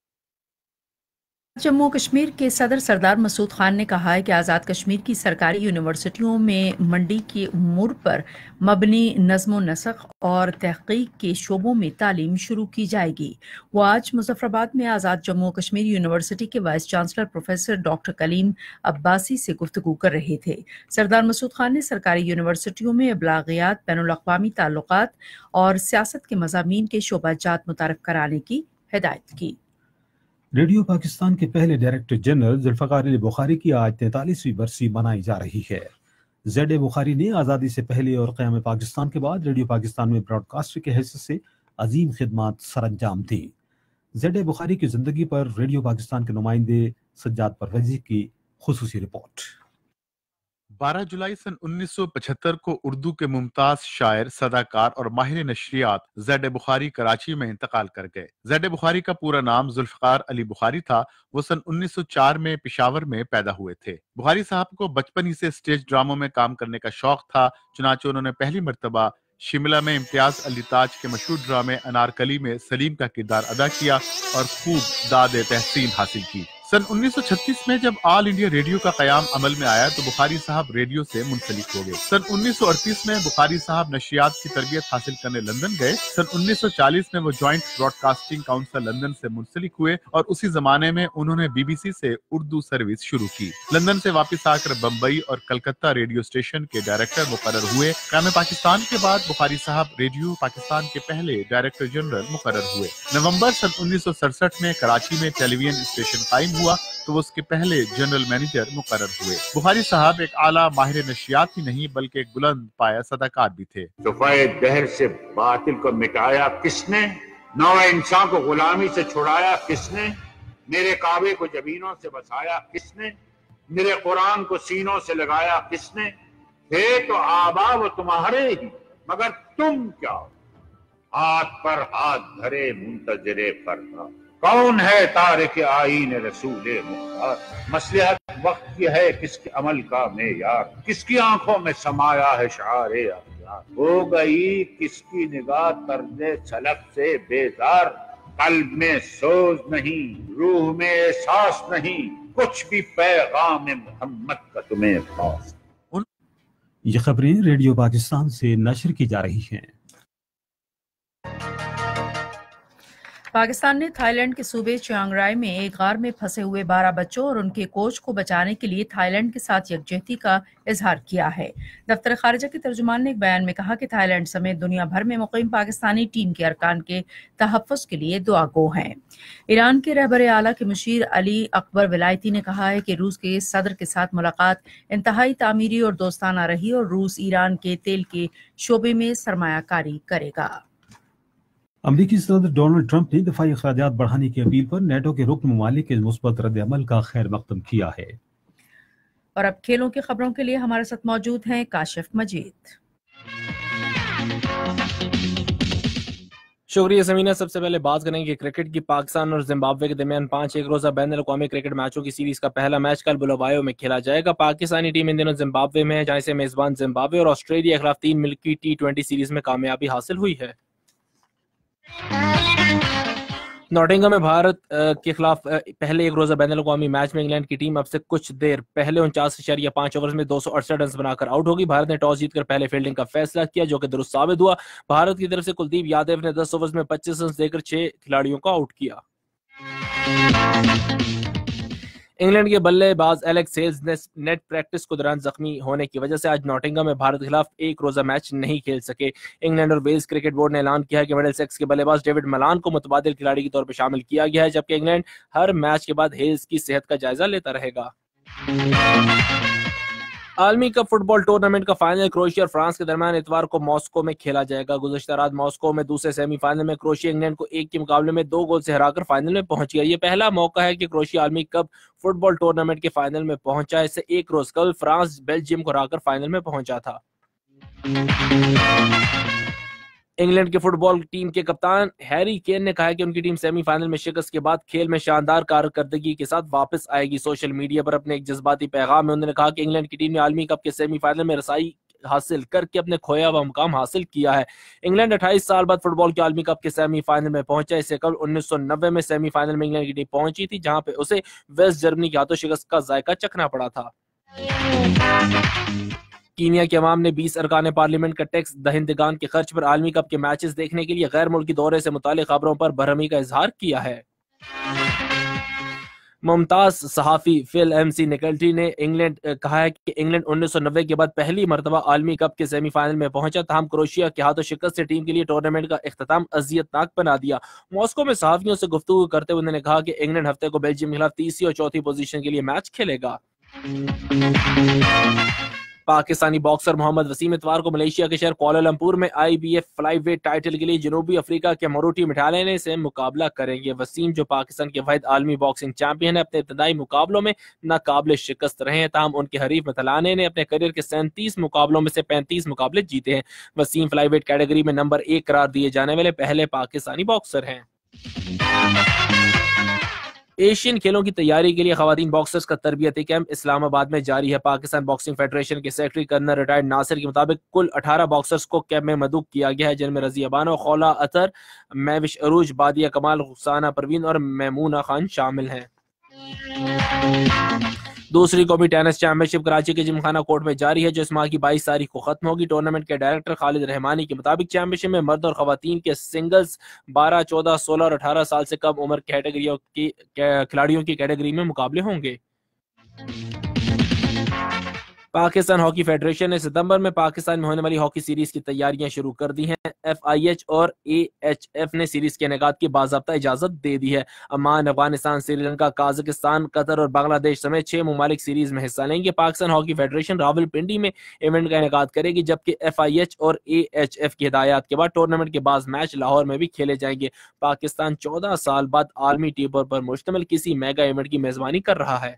جموں کشمیر کے صدر سردار مسعود خان نے کہا ہے کہ آزاد کشمیر کی سرکاری یونیورسٹیوں میں منڈی کے امور پر مبنی نظم و نسق اور تحقیق کے شعبوں میں تعلیم شروع کی جائے گی۔ وہ آج مظفر آباد میں آزاد جموں کشمیر یونیورسٹی کے vice chancellor professor doctor Kaleem Abbasi سے گفتگو کر رہے تھے۔ سردار مسعود خان نے سرکاری یونیورسٹیوں میں ابلاغیات، بین الاقوامی تعلقات اور سیاست کے مضامین کے شعبہ جات متعارف کرانے کی ہدایت کی۔ ریڈیو پاکستان کے پہلے ڈائریکٹر جنرل ذوالفقار علی بخاری کی آج 43ویں برسی منائی جا رہی ہے۔ زیڈ بخاری نے آزادی سے پہلے اور قیام پاکستان کے بعد ریڈیو پاکستان میں براڈ کاسٹر کے حیثیت سے عظیم خدمات سر انجام دیں۔ زیڈ بخاری کی زندگی پر ریڈیو پاکستان کے نمائندے سجاد پرویزی کی خصوصی رپورٹ۔ 12 جولائی سن 1975 کو اردو کے ممتاز شاعر، صداکار اور ماہر نشریات زیڈ بخاری کراچی میں انتقال کر گئے۔ زیڈ بخاری کا پورا نام ذوالفقار علی بخاری تھا۔ وہ سن 1904 میں پشاور میں پیدا ہوئے تھے۔ بخاری صاحب کو بچپن ہی سے اسٹیج ڈراموں میں کام کرنے کا شوق تھا، چنانچہ انہوں نے پہلی مرتبہ شملہ میں امتیاز علی تاج کے مشہور ڈرامے انارکلی میں سلیم کا کردار ادا کیا اور خوب داد تحسین حاصل کی۔ سن 1936 میں جب آل انڈیا ریڈیو کا قیام عمل میں آیا تو بخاری صاحب ریڈیو سے منسلک ہو گئے۔ سن 1938 میں بخاری صاحب نشریات کی تربیت حاصل کرنے لندن گئے۔ سن 1940 میں وہ joint broadcasting council London سے منسلک ہوئے اور اسی زمانے میں انہوں نے بی بی سی سے اردو سروس شروع کی۔ لندن سے واپس آ کر بمبئی اور کلکتہ ریڈیو اسٹیشن کے ڈائریکٹر مقرر ہوئے۔ قیام پاکستان کے بعد بخاری صاحب ریڈیو پاکستان کے پہلے ڈائریکٹر جنرل مقرر ہوئے۔ نومبر سن 1967 میں کراچی میں ٹیلی ویژن اسٹیشن قائم ہوا تو وہ اس کے پہلے جنرل مینیجر مقرر ہوئے۔ بخاری صاحب ایک اعلیٰ ماہر نشریات ہی نہیں بلکہ ایک بلند پایہ صداکار بھی تھے۔ صفائے دہر سے باطل کو مٹایا کس نے؟ نوع انسان کو غلامی سے چھڑایا کس نے؟ میرے کعبے کو جبینوں سے بسایا کس نے؟ میرے قرآن کو سینوں سے لگایا کس نے؟ تھے تو آبا وہ تمہارے ہی، مگر تم کیا؟ ہاتھ پر ہاتھ دھرے منتظر فردا، کون ہے تارک آئین رسول مختار؟ مصلحت وقت کی ہے کس کے عمل کا معیار، کس کی آنکھوں میں سمایا ہے شعار اختیار، ہو گئی کس کی نگاہ طرز سلف سے بیزار، قلب میں سوز نہیں، روح میں احساس نہیں، کچھ بھی پیغام محمد کا تمہیں خاص۔ یہ خبریں ریڈیو پاکستان سے نشر کی جا رہی ہیں۔ پاکستان نے تھائی لینڈ کے صوبے چیانگ رائے میں ایک غار میں پھنسے ہوئے 12 بچوں اور ان کے کوچ کو بچانے کے لیے تھائی لینڈ کے ساتھ یکجہتی کا اظہار کیا ہے۔ دفتر خارجہ کے ترجمان نے ایک بیان میں کہا کہ تھائی لینڈ سمیت دنیا بھر میں مقیم پاکستانی ٹیم کے ارکان کے تحفظ کے لیے دعا گو ہیں۔ ایران کے رہبر اعلیٰ کے مشیر علی اکبر ولایتی نے کہا ہے کہ روس کے صدر کے ساتھ ملاقات انتہائی تعمیری اور دوستانہ رہی اور روس ایران کے تیل کے شعبے میں سرمایہ کاری کرے گا۔ امریکی صدر ڈونلڈ ٹرمپ نے دفاعی اخراجات بڑھانے کی اپیل پر نیٹو کے رکن ممالک کے مثبت رد عمل کا خیر مقدم کیا ہے۔ اور اب کھیلوں کی خبروں کے لیے ہمارے ساتھ موجود ہیں کاشف مجید۔ شکریہ سمینہ۔ سب سے پہلے بات کریں گے کرکٹ کی۔ پاکستان اور زمبابوے کے درمیان 5 ایک روزہ بین الاقوامی کرکٹ میچوں کی سیریز کا پہلا میچ کل بلوبایو میں کھیلا جائے گا۔ پاکستانی ٹیم ان دنوں زمبابوے میں ہے جہاں سے میزبان زمبابوے اور آسٹریلیا کے خلاف 3 ملکی T20 سیریز میں کامیابی حاصل ہوئی ہے۔ نوٹنگھم میں بھارت کے خلاف پہلے ایک روزہ بین الاقوامی میچ میں انگلینڈ کی ٹیم اب سے کچھ دیر پہلے 49.5 اوورز میں 268 رنز بنا کر آؤٹ ہوگی۔ بھارت نے ٹاس جیت کر پہلے فیلڈنگ کا فیصلہ کیا جو کہ درست ثابت ہوا۔ بھارت کی طرف سے کلدیپ یادیو نے 10 اوورز میں 25 رنز دے کر 6 کھلاڑیوں کو آؤٹ کیا۔ انگلینڈ کے بلے باز ایلیکس ہیلز نے نیٹ پریکٹس کے دوران زخمی ہونے کی وجہ سے آج نوٹنگھم میں بھارت کے خلاف ایک روزہ میچ نہیں کھیل سکے۔ انگلینڈ اور ویلز کرکٹ بورڈ نے اعلان کیا ہے کہ مڈل سیکس کے بلے باز ڈیوڈ ملان کو متبادل کھلاڑی کے طور پر شامل کیا گیا ہے، جبکہ انگلینڈ ہر میچ کے بعد ہیلز کی صحت کا جائزہ لیتا رہے گا۔ عالمی کپ فٹ بال ٹورنامنٹ کا فائنل کروشیا اور فرانس کے درمیان اتوار کو ماسکو میں کھیلا جائے گا۔ گزشتہ رات ماسکو میں دوسرے سیمی فائنل میں کروشیا انگلینڈ کو 1 کے مقابلے میں 2 گول سے ہرا کر فائنل میں پہنچ گیا۔ یہ پہلا موقع ہے کہ کروشیا عالمی کپ فٹ بال ٹورنامنٹ کے فائنل میں پہنچا۔ اس سے ایک روز قبل فرانس بیلجیم کو ہرا کر فائنل میں پہنچا تھا۔ انگلینڈ کے فٹ بال ٹیم کے کپتان ہیری کین نے کہا ہے کہ ان کی ٹیم سیمی فائنل میں شکست کے بعد کھیل میں شاندار کارکردگی کے ساتھ واپس آئے گی۔ سوشل میڈیا پر اپنے ایک جذباتی پیغام میں انہوں نے کہا کہ انگلینڈ کی ٹیم نے عالمی کپ کے سیمی فائنل میں رسائی حاصل کر کے اپنے کھویا ہوا مقام حاصل کیا ہے۔ انگلینڈ 28 سال بعد فٹ بال کے عالمی کپ کے سیمی فائنل میں پہنچا۔ اس سے قبل 1990 میں سیمی فائنل میں انگلینڈ کی ٹیم پہنچی تھی، جہاں پہ اسے ویسٹ جرمنی کے ہاتھوں شکست کا ذائقہ چکھنا پڑا تھا۔ کینیا کے عوام نے 20 ارکان پارلیمنٹ کا ٹیکس دہندگان کے خرچ پر عالمی کپ کے میچز دیکھنے کے لیے غیر ملکی دورے سے متعلق خبروں پر برہمی کا اظہار کیا ہے۔ ممتاز صحافی فل ایم سی نکلٹی نے کہا ہے کہ انگلینڈ 1990 کے بعد پہلی مرتبہ عالمی کپ کے سیمی فائنل میں پہنچا، تاہم کروشیا کے ہاتھوں شکست سے ٹیم کے لیے ٹورنامنٹ کا اختتام اذیت ناک بنا دیا۔ ماسکو میں صحافیوں سے گفتگو کرتے ہوئے انہوں نے کہا کہ انگلینڈ ہفتے کو بیلجیم کے خلاف تیسری اور چوتھی پوزیشن کے لیے میچ کھیلے گا۔ پاکستانی باکسر محمد وسیم اتوار کو ملیشیا کے شہر کوالالمپور میں I B F flyweight title کے لیے جنوبی افریقہ کے موروٹی مٹھالینے سے مقابلہ کریں گے۔ وسیم جو پاکستان کے واحد عالمی باکسنگ چیمپئن ہے، اپنے ابتدائی مقابلوں میں ناقابل شکست رہے ہیں، تاہم ان کے حریف مٹھالینے نے اپنے کیریئر کے 37 مقابلوں میں سے 35 مقابلے جیتے ہیں۔ وسیم فلائی ویٹ کیٹیگری میں نمبر 1 قرار دیے جانے والے پہلے پاکستانی باکسر ہیں۔ ایشین کھیلوں کی تیاری کے لیے خواتین باکسرز کا تربیتی کیمپ اسلام آباد میں جاری ہے۔ پاکستان باکسنگ فیڈریشن کے سیکرٹری کرنل ریٹائرڈ ناصر کے مطابق کل 18 باکسرز کو کیمپ میں مدعو کیا گیا ہے، جن میں رضیہ بانو، خولا اطہر، مہوش عروج، بادیہ کمال، رخسانہ پروین اور میمونہ خان شامل ہیں۔ دوسری قومی ٹینس چیمپئن شپ کراچی کے جم خانہ کورٹ میں جاری ہے، جو اس ماہ کی 22 تاریخ کو ختم ہوگی۔ ٹورنامنٹ کے ڈائریکٹر خالد رحمانی کے مطابق چیمپئن شپ میں مرد اور خواتین کے سنگلز 12، 14، 16 اور 18 سال سے کم عمر کھلاڑیوں کی کیٹیگری میں مقابلے ہوں گے۔ پاکستان ہاکی فیڈریشن نے ستمبر میں پاکستان میں ہونے والی ہاکی سیریز کی تیاریاں شروع کر دی ہیں۔ FIH اور AHF نے سیریز کے انعقاد کی باضابطہ اجازت دے دی ہے۔ Oman, Afghanistan, Sri Lanka, Kazakhstan, Qatar اور بنگلہ دیش سمیت 6 ممالک سیریز میں حصہ لیں گے۔ Pakistan hockey federation Rawalpindi میں ایونٹ کا انعقاد کرے گی، جبکہ FIH اور AHF کی ہدایات کے بعد ٹورنامنٹ کے بعض میچ لاہور میں بھی کھیلے جائیں گے۔ پاکستان 14 سال بعد عالمی ٹیبل پر مشتمل کسی میگا ایونٹ کی میزبانی کر رہا ہے۔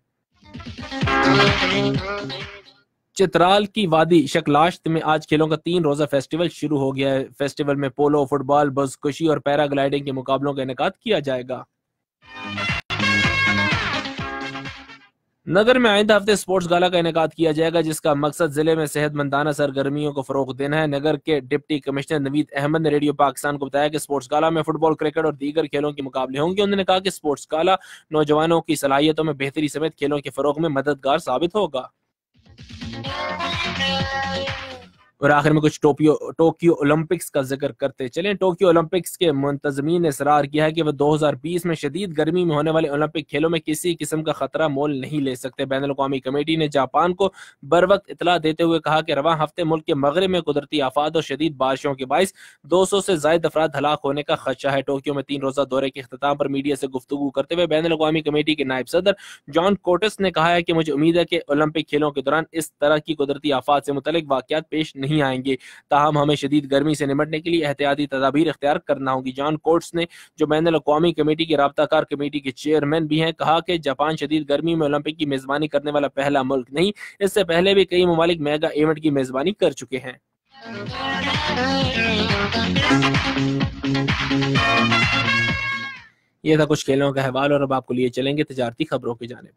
چترال کی وادی شکلاشت میں آج کھیلوں کا 3 روزہ فیسٹیول شروع ہو گیا ہے۔ فیسٹیول میں پولو، فٹ بال، بزکشی اور پیرا گلائیڈنگ کے مقابلوں کا انعقاد کیا جائے گا۔ نگر میں آئندہ ہفتے سپورٹس گالا کا انعقاد کیا جائے گا، جس کا مقصد ضلع میں صحت مندانہ سرگرمیوں کو فروغ دینا ہے۔ نگر کے ڈپٹی کمشنر نوید احمد نے ریڈیو پاکستان کو بتایا کہ سپورٹس گالا میں فٹ بال، کرکٹ اور دیگر کھیلوں کے مقابلے ہوں گے۔ انہوں نے کہا کہ سپورٹس گالا نوجوانوں کی صلاحیتوں میں بہتری سمیت کھیلوں کے فروغ میں مددگار ثابت ہوگا۔ اور آخر میں کچھ ٹوکیو اولمپکس کا ذکر کرتے چلیں۔ ٹوکیو اولمپکس کے منتظمین نے اصرار کیا ہے کہ وہ 2020 میں شدید گرمی میں ہونے والے اولمپک کھیلوں میں کسی قسم کا خطرہ مول نہیں لے سکتے۔ بین الاقوامی کمیٹی نے جاپان کو بروقت اطلاع دیتے ہوئے کہا کہ رواں ہفتے ملک کے مغرب میں قدرتی آفات اور شدید بارشوں کے باعث 200 سے زائد افراد ہلاک ہونے کا خدشہ ہے۔ ٹوکیو میں 3 روزہ دورے کے اختتام پر میڈیا سے گفتگو کرتے ہوئے بین الاقوامی کمیٹی کے نائب صدر جان کوٹس نے کہا ہے کہ مجھے امید ہے کہ اولمپک کھیلوں کے دوران اس طرح کی قدرتی آفات سے متعلق واقعات پیش نہیں آئیں گے، تاہم ہمیں شدید گرمی سے نمٹنے کے لیے احتیاطی تدابیر اختیار کرنا ہوگی۔ جان کوٹس نے، جو بین الاقوامی کمیٹی کے رابطہ کار کمیٹی کے چیئرمین بھی ہیں، کہا کہ جاپان شدید گرمی میں اولمپک کی میزبانی کرنے والا پہلا ملک نہیں، اس سے پہلے بھی کئی ممالک میگا ایونٹ کی میزبانی کر چکے ہیں۔ یہ تھا کچھ کھیلوں کا حوالہ، اور اب آپ کو لیے چلیں گے تجارتی خبروں کی جانب۔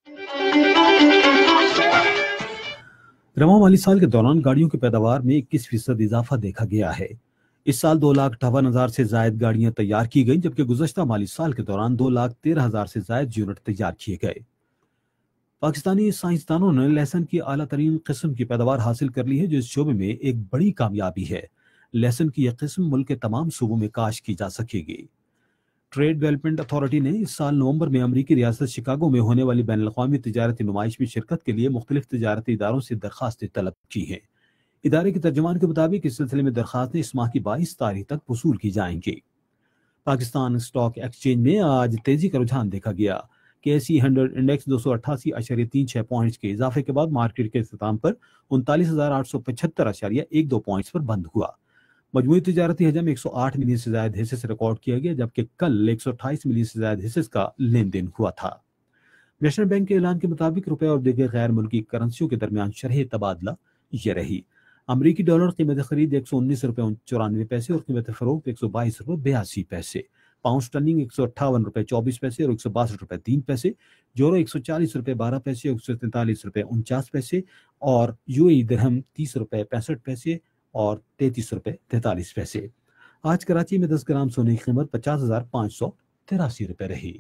رواں مالی سال کے دوران گاڑیوں کی پیداوار میں 21% اضافہ دیکھا گیا ہے۔ اس سال 2,58,000 سے زائد گاڑیاں تیار کی گئیں، جبکہ گزشتہ مالی سال کے دوران 2,13,000 سے زائد یونٹ تیار کیے گئے۔ پاکستانی سائنسدانوں نے لہسن کی اعلیٰ ترین قسم کی پیداوار حاصل کر لی ہے، جو اس شعبے میں ایک بڑی کامیابی ہے۔ لہسن کی یہ قسم ملک کے تمام صوبوں میں کاشت کی جا سکے گی۔ ٹریڈ ڈیولپمنٹ اتھارٹی نے اس سال نومبر میں امریکی ریاست شکاگو میں ہونے والی بین الاقوامی تجارتی نمائش میں شرکت کے لیے مختلف تجارتی اداروں سے درخواستیں طلب کی ہیں۔ ادارے کے ترجمان کے مطابق اس سلسلے میں درخواستیں اس ماہ کی 22 تاریخ تک وصول کی جائیں گی۔ پاکستان اسٹاک ایکسچینج میں آج تیزی کا رجحان دیکھا گیا۔ KSE 100 इंडेक्स 288.36 पॉइंट्स के इजाफे के बाद मार्केट के इख्तिताम पर 39,875.12 पॉइंट्स पर बंद हुआ। मजमूई तिजारती हजम 108 मिलियन से ज्यादा हिस्से रिकॉर्ड किया गया, जबकि कल 128 मिलियन से ज्यादा हिस्से का लेन देन हुआ था। नेशनल बैंक के ऐलान के मुताबिक रुपए और दीगर गैर मुल्की करेंसियों के दरमियान शरह तबादला ये रही। अमरीकी डॉलर कीमत खरीद 119 रुपये 94 पैसे और कीमत फरोख्त 122 रुपये 82 पैसे। पाउंड स्टर्लिंग 158 रुपये 24 पैसे और 162 रुपये 3 पैसे। यूरो 140 रुपये 12 पैसे और 143 रुपये 49 पैसे और UAE दिरहम 30 रुपये 65 पैसे और 33 रुपये 43 पैसे। आज कराची में 10 ग्राम सोने की कीमत 50,583 रुपये रही।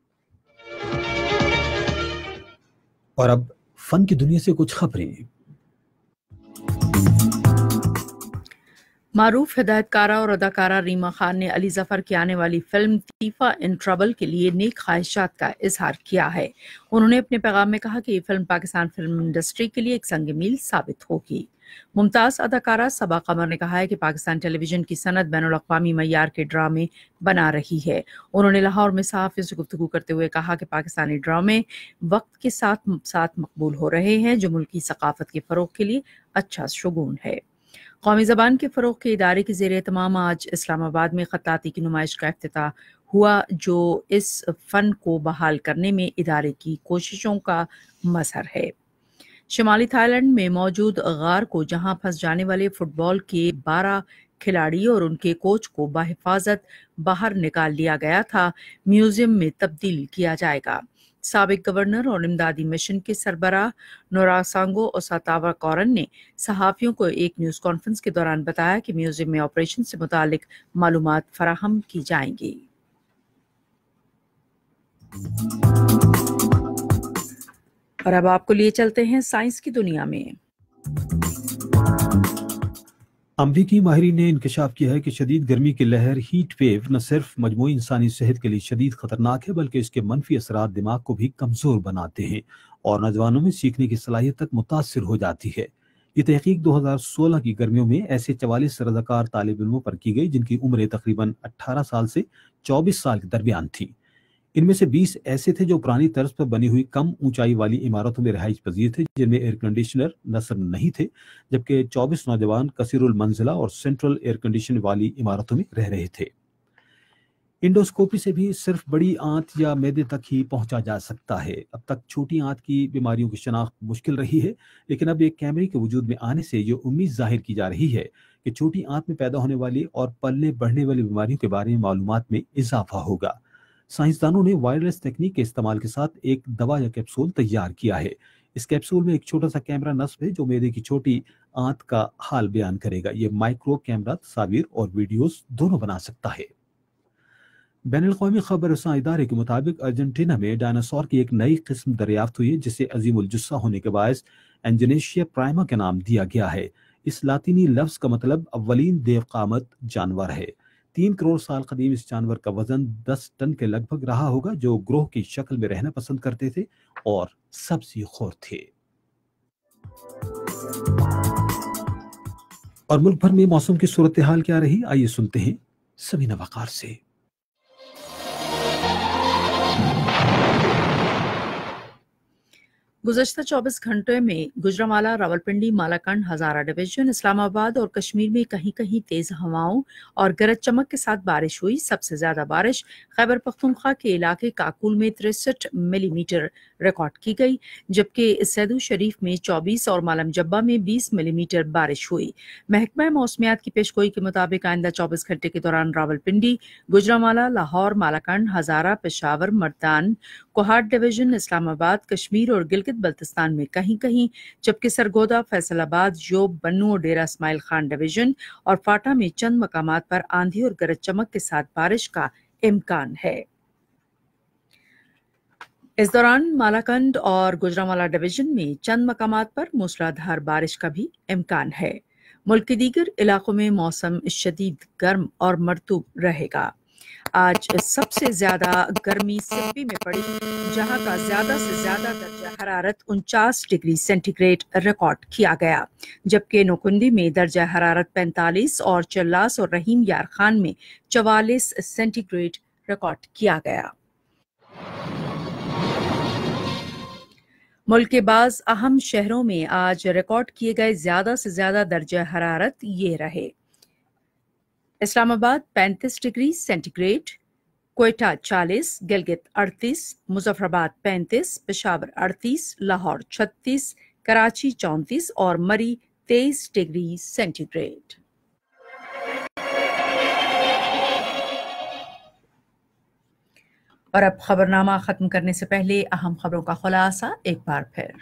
और अब फन की दुनिया से कुछ खबरें। मारूफ हिदायतकारा और अदाकारा रीमा खान ने अली जफर की आने वाली फिल्म तीफा इन ट्रबल के लिए नेक ख्वाहिशात का इजहार किया है। उन्होंने अपने पैगाम में कहा कि ये फिल्म पाकिस्तान फिल्म इंडस्ट्री के लिए एक संग मील साबित होगी। मुमताज अदाकारा सबा कमर ने कहा है कि पाकिस्तान टेलीविजन की सनत बैनुल अक़वामी मय्यार के ड्रामे बना रही है। उन्होंने लाहौर में सहाफ़ियों से गुफ्तगू करते हुए कहा कि पाकिस्तानी ड्रामे वक्त के साथ साथ मकबूल हो रहे हैं, जो मुल्की सकाफत के फ़रोग़ के लिए अच्छा शुगून है। कौमी ज़बान के फ़रोग़ के इदारे के ज़ेर एहतमाम आज इस्लामाबाद में ख़त्ताती की नुमाइश का इफ्तिताह हुआ, जो इस फ़न को बहाल करने में इदारे की कोशिशों का मज़हर है। शिमाली थाईलैंड में मौजूद गार को जहां फंस जाने वाले फुटबॉल के 12 खिलाड़ी और उनके कोच को बाहिफाजत बाहर निकाल लिया गया था, म्यूजियम में तब्दील किया जाएगा। साबिक गवर्नर और इमदादी मिशन के सरबराह नोरासांगो ओसातावा कौरन ने सहाफ़ियों को एक न्यूज़ कॉन्फ्रेंस के दौरान बताया कि म्यूजियम में ऑपरेशन से मुतालिक मालूमात फराहम की जाएंगी। और अब आपको लिए चलते हैं साइंस की दुनिया में। अमरीकी माहिरीन ने इंकशाफ किया है कि शदीद गर्मी की लहर हीट वेव न सिर्फ मजमूई इंसानी सेहत के लिए शदीद खतरनाक है, बल्कि इसके मनफी असरात दिमाग को भी कमजोर बनाते हैं और नौजवानों में सीखने की सलाहियत तक मुतासिर हो जाती है। ये तहकीक 2016 की गर्मियों में ऐसे 44 रज़ाकार तालिब इल्मों पर की गई जिनकी उम्र तकरीबन 18 साल से 24 साल के दरमियान थी। इनमें से 20 ऐसे थे जो पुरानी तर्ज पर बनी हुई कम ऊंचाई वाली इमारतों में रिहाइश पजीर थे, जिनमें एयर कंडीशनर नस्ब नहीं थे, जबकि 24 नौजवान कसीरुल मंजिला और सेंट्रल एयर कंडीशन वाली इमारतों में रह रहे थे। इंडोस्कोपी से भी सिर्फ बड़ी आंत या मैदे तक ही पहुंचा जा सकता है। अब तक छोटी आंत की बीमारियों की शनाख्त मुश्किल रही है, लेकिन अब एक कैमरे के वजूद में आने से ये उम्मीद जाहिर की जा रही है कि छोटी आंत में पैदा होने वाली और पलने बढ़ने वाली बीमारियों के बारे में मालूमात में इजाफा होगा। साइंसदानों ने वायरलेस तकनीक के इस्तेमाल के साथ एक दवा या कैप्सूल तैयार किया है। इस कैप्सूल में एक छोटा सा कैमरा नस्ब है जो मैदे की छोटी आंत का हाल बयान करेगा। ये माइक्रो कैमरा तस्वीर और वीडियोस दोनों बना सकता है। बैनुल-अक़वामी खबर रसां इदारे के मुताबिक अर्जेंटीना में डायनासोर की एक नई किस्म दरियाफ्त हुई है, जिसे अजीमुल जुस्सा होने के बायस एंजनेशिया प्राइमा का नाम दिया गया है। इस लातीनी लफ्ज का मतलब अव्वलीन देवकामत जानवर है। 3 करोड़ साल कदीम इस जानवर का वजन 10 टन के लगभग रहा होगा, जो ग्रोह की शक्ल में रहना पसंद करते थे और सब्जी खोर थे। और मुल्क भर में मौसम की सूरत हाल क्या रही, आइए सुनते हैं समीना वकार से। गुज़श्ता 24 घंटे में गुजरांवाला, रावलपिंडी, मालाकंड, हजारा डिवीजन, इस्लामाबाद और कश्मीर में कहीं कहीं तेज हवाओं और गरज चमक के साथ बारिश हुई। सबसे ज्यादा बारिश खैबर पख्तूनख्वा के इलाके काकुल में 63 मिलीमीटर रिकॉर्ड की गई, जबकि सैदू शरीफ में 24 और मालम जब्बा में 20 मिलीमीटर बारिश हुई। महकमा मौसमियात की पेशगोई के मुताबिक आइंदा 24 घंटे के दौरान रावलपिंडी, गुजरांवाला, लाहौर, मालाकंड, हजारा, पेशावर, मर्दान, कोहाट डिवीजन, इस्लामाबाद, कश्मीर और गिलगित बल्तिस्तान में कहीं कहीं, जबकि सरगोदा, फैसलाबाद, जोब, बन्नू और डेरा इस्माइल खान डिवीजन और फाटा में चंद मकामात पर आंधी और गरज चमक के साथ बारिश का इम्कान है। इस दौरान मालाकंड और गुजरांवाला डिवीजन में चंद मकामात पर मूसलाधार बारिश का भी इम्कान है। मुल्क के दीगर इलाकों में मौसम शदीद गर्म और मरतूब रहेगा। आज सबसे ज्यादा गर्मी सिब्बी में पड़ी, जहां का ज्यादा से ज्यादा दर्जा हरारत 49 डिग्री सेंटीग्रेड रिकॉर्ड किया गया, जबकि नोकुंडी में दर्जा हरारत 45 और चल्लास और रहीम यार खान में 44 सेंटीग्रेड रिकॉर्ड किया गया। मुल्क के बाज़ अहम शहरों में आज रिकॉर्ड किए गए ज्यादा से ज्यादा दर्जा हरारत ये रहे: इस्लामाबाद 35 डिग्री सेंटीग्रेड, कोयटा 40, गिलगित 38, मुजफ्फराबाद 35, पेशावर 38, लाहौर 36, कराची 34 और मरी 23 डिग्री सेंटीग्रेड। और अब खबरनामा खत्म करने से पहले अहम खबरों का खुलासा एक बार फिर।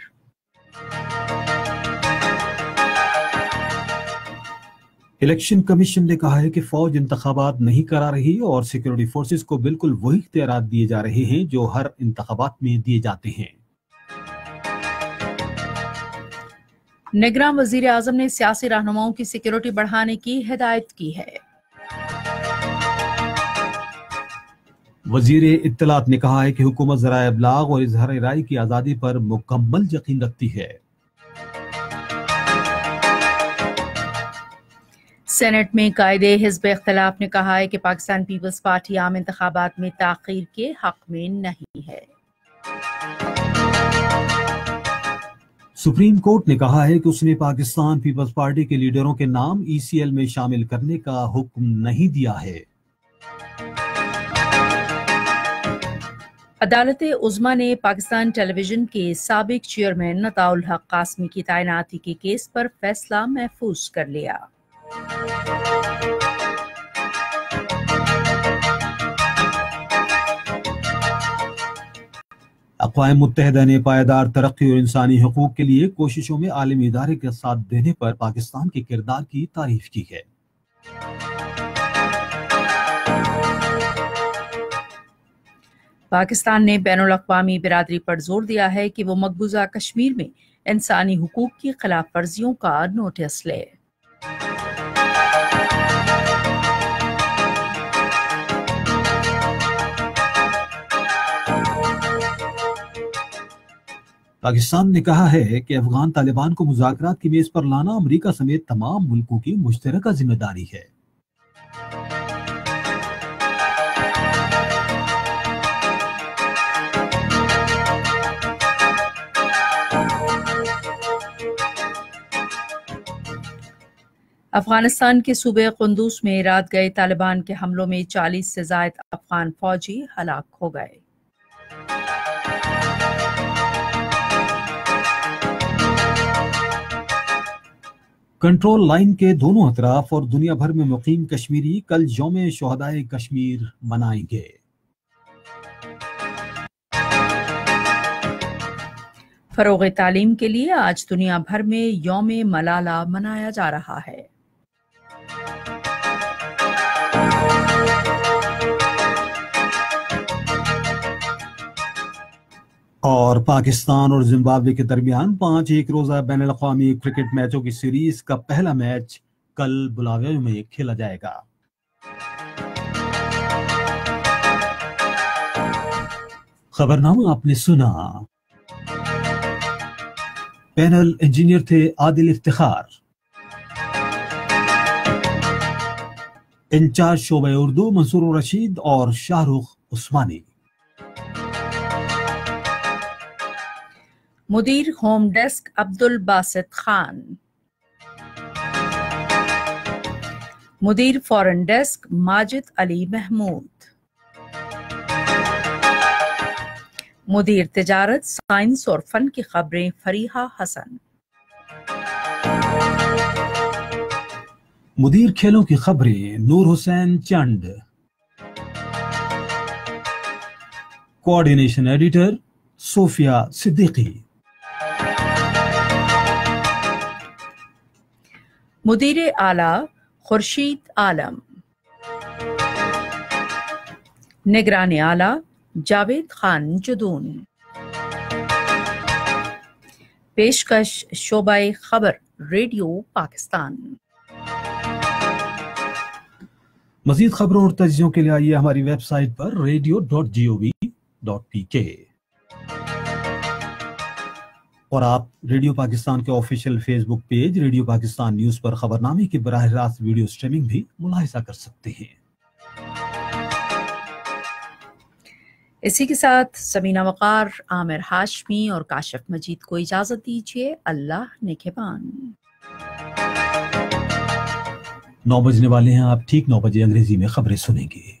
इलेक्शन कमीशन ने कहा है कि फौज इंतखाबात नहीं करा रही और सिक्योरिटी फोर्सेस को बिल्कुल वही इख्तियारात दिए जा रहे हैं जो हर इंतखाबात में दिए जाते हैं। निगरान वजीर आजम ने सियासी रहनुमाओं की सिक्योरिटी बढ़ाने की हिदायत की है। वजीर इत्तलात ने कहा है कि हुकूमत ज़राए इब्लाग और इजहार राय की आज़ादी पर मुकम्मल यकीन रखती है। सेनेट में कायदे हिज़्ब इख्तिलाफ ने कहा है कि पाकिस्तान पीपल्स पार्टी आम इंतखाबात में ताख़ीर के हक में नहीं है। सुप्रीम कोर्ट ने कहा है कि उसने पाकिस्तान पीपल्स पार्टी के लीडरों के नाम ECL में शामिल करने का हुक्म नहीं दिया है। अदालत उज़्मा ने पाकिस्तान टेलीविजन के साबिक चेयरमैन अताउल हक कासमी की तैनाती के केस पर फैसला महफूज कर लिया। अक़वाम मुत्तहिदा ने पायदार तरक्की और इंसानी हकूक़ के लिए कोशिशों में आलमी इदारे का साथ देने पर पाकिस्तान के किरदार की तारीफ की है। पाकिस्तान ने बैनुल अक़वामी बिरादरी पर जोर दिया है कि वो मकबूजा कश्मीर में इंसानी हुकूक की खिलाफ वर्जियों का नोटिस ले। पाकिस्तान ने कहा है कि अफगान तालिबान को मुज़ाकरात की मेज पर लाना अमेरिका समेत तमाम मुल्कों की मुश्तरका जिम्मेदारी है। अफगानिस्तान के सूबे कुंदूज में रात गए तालिबान के हमलों में 40 से ज़ायद अफगान फौजी हलाक हो गए। कंट्रोल लाइन के दोनों अतराफ और दुनिया भर में मुकीम कश्मीरी कल यौम शुहदाए कश्मीर मनाएंगे। फरोग़ तालीम के लिए आज दुनिया भर में यौम मलाला मनाया जा रहा है। और पाकिस्तान और जिम्बाब्वे के दरमियान 5 एक रोजा बैनुल अक़वामी क्रिकेट मैचों की सीरीज का पहला मैच कल बुलावे में खेला जाएगा। खबरनामा आपने सुना। पैनल इंजीनियर थे आदिल इफ्तिखार, इंचार्ज शोबे उर्दू मंसूर रशीद और शाहरुख उस्मानी, मुदीर होम डेस्क अब्दुल बासित खान, मुदीर फॉरेन डेस्क माजिद अली महमूद, मुदीर तिजारत साइंस और फन की खबरें फरीहा हसन, मुदीर खेलों की खबरें नूर हुसैन चंद, कोऑर्डिनेशन एडिटर सोफिया सिद्दीकी, मुदीर आला खुर्शीद आलम, निगरान आला जावेद खान जुदून, पेशकश शोबाए खबर रेडियो पाकिस्तान। मजीद खबरों और तज्जियों के लिए आइए हमारी वेबसाइट पर radio.gov.pk और आप रेडियो पाकिस्तान के official Facebook page radio Pakistan news पर खबरनामे की बराह रास्त वीडियो स्ट्रीमिंग भी मुलाहिजा कर सकते हैं। इसी के साथ समीना वकार, आमिर हाशमी और काशिफ मजीद को इजाजत दीजिए। अल्लाह निगहबान। 9 बजने वाले हैं, आप ठीक 9 बजे अंग्रेजी में खबरें सुनेंगे।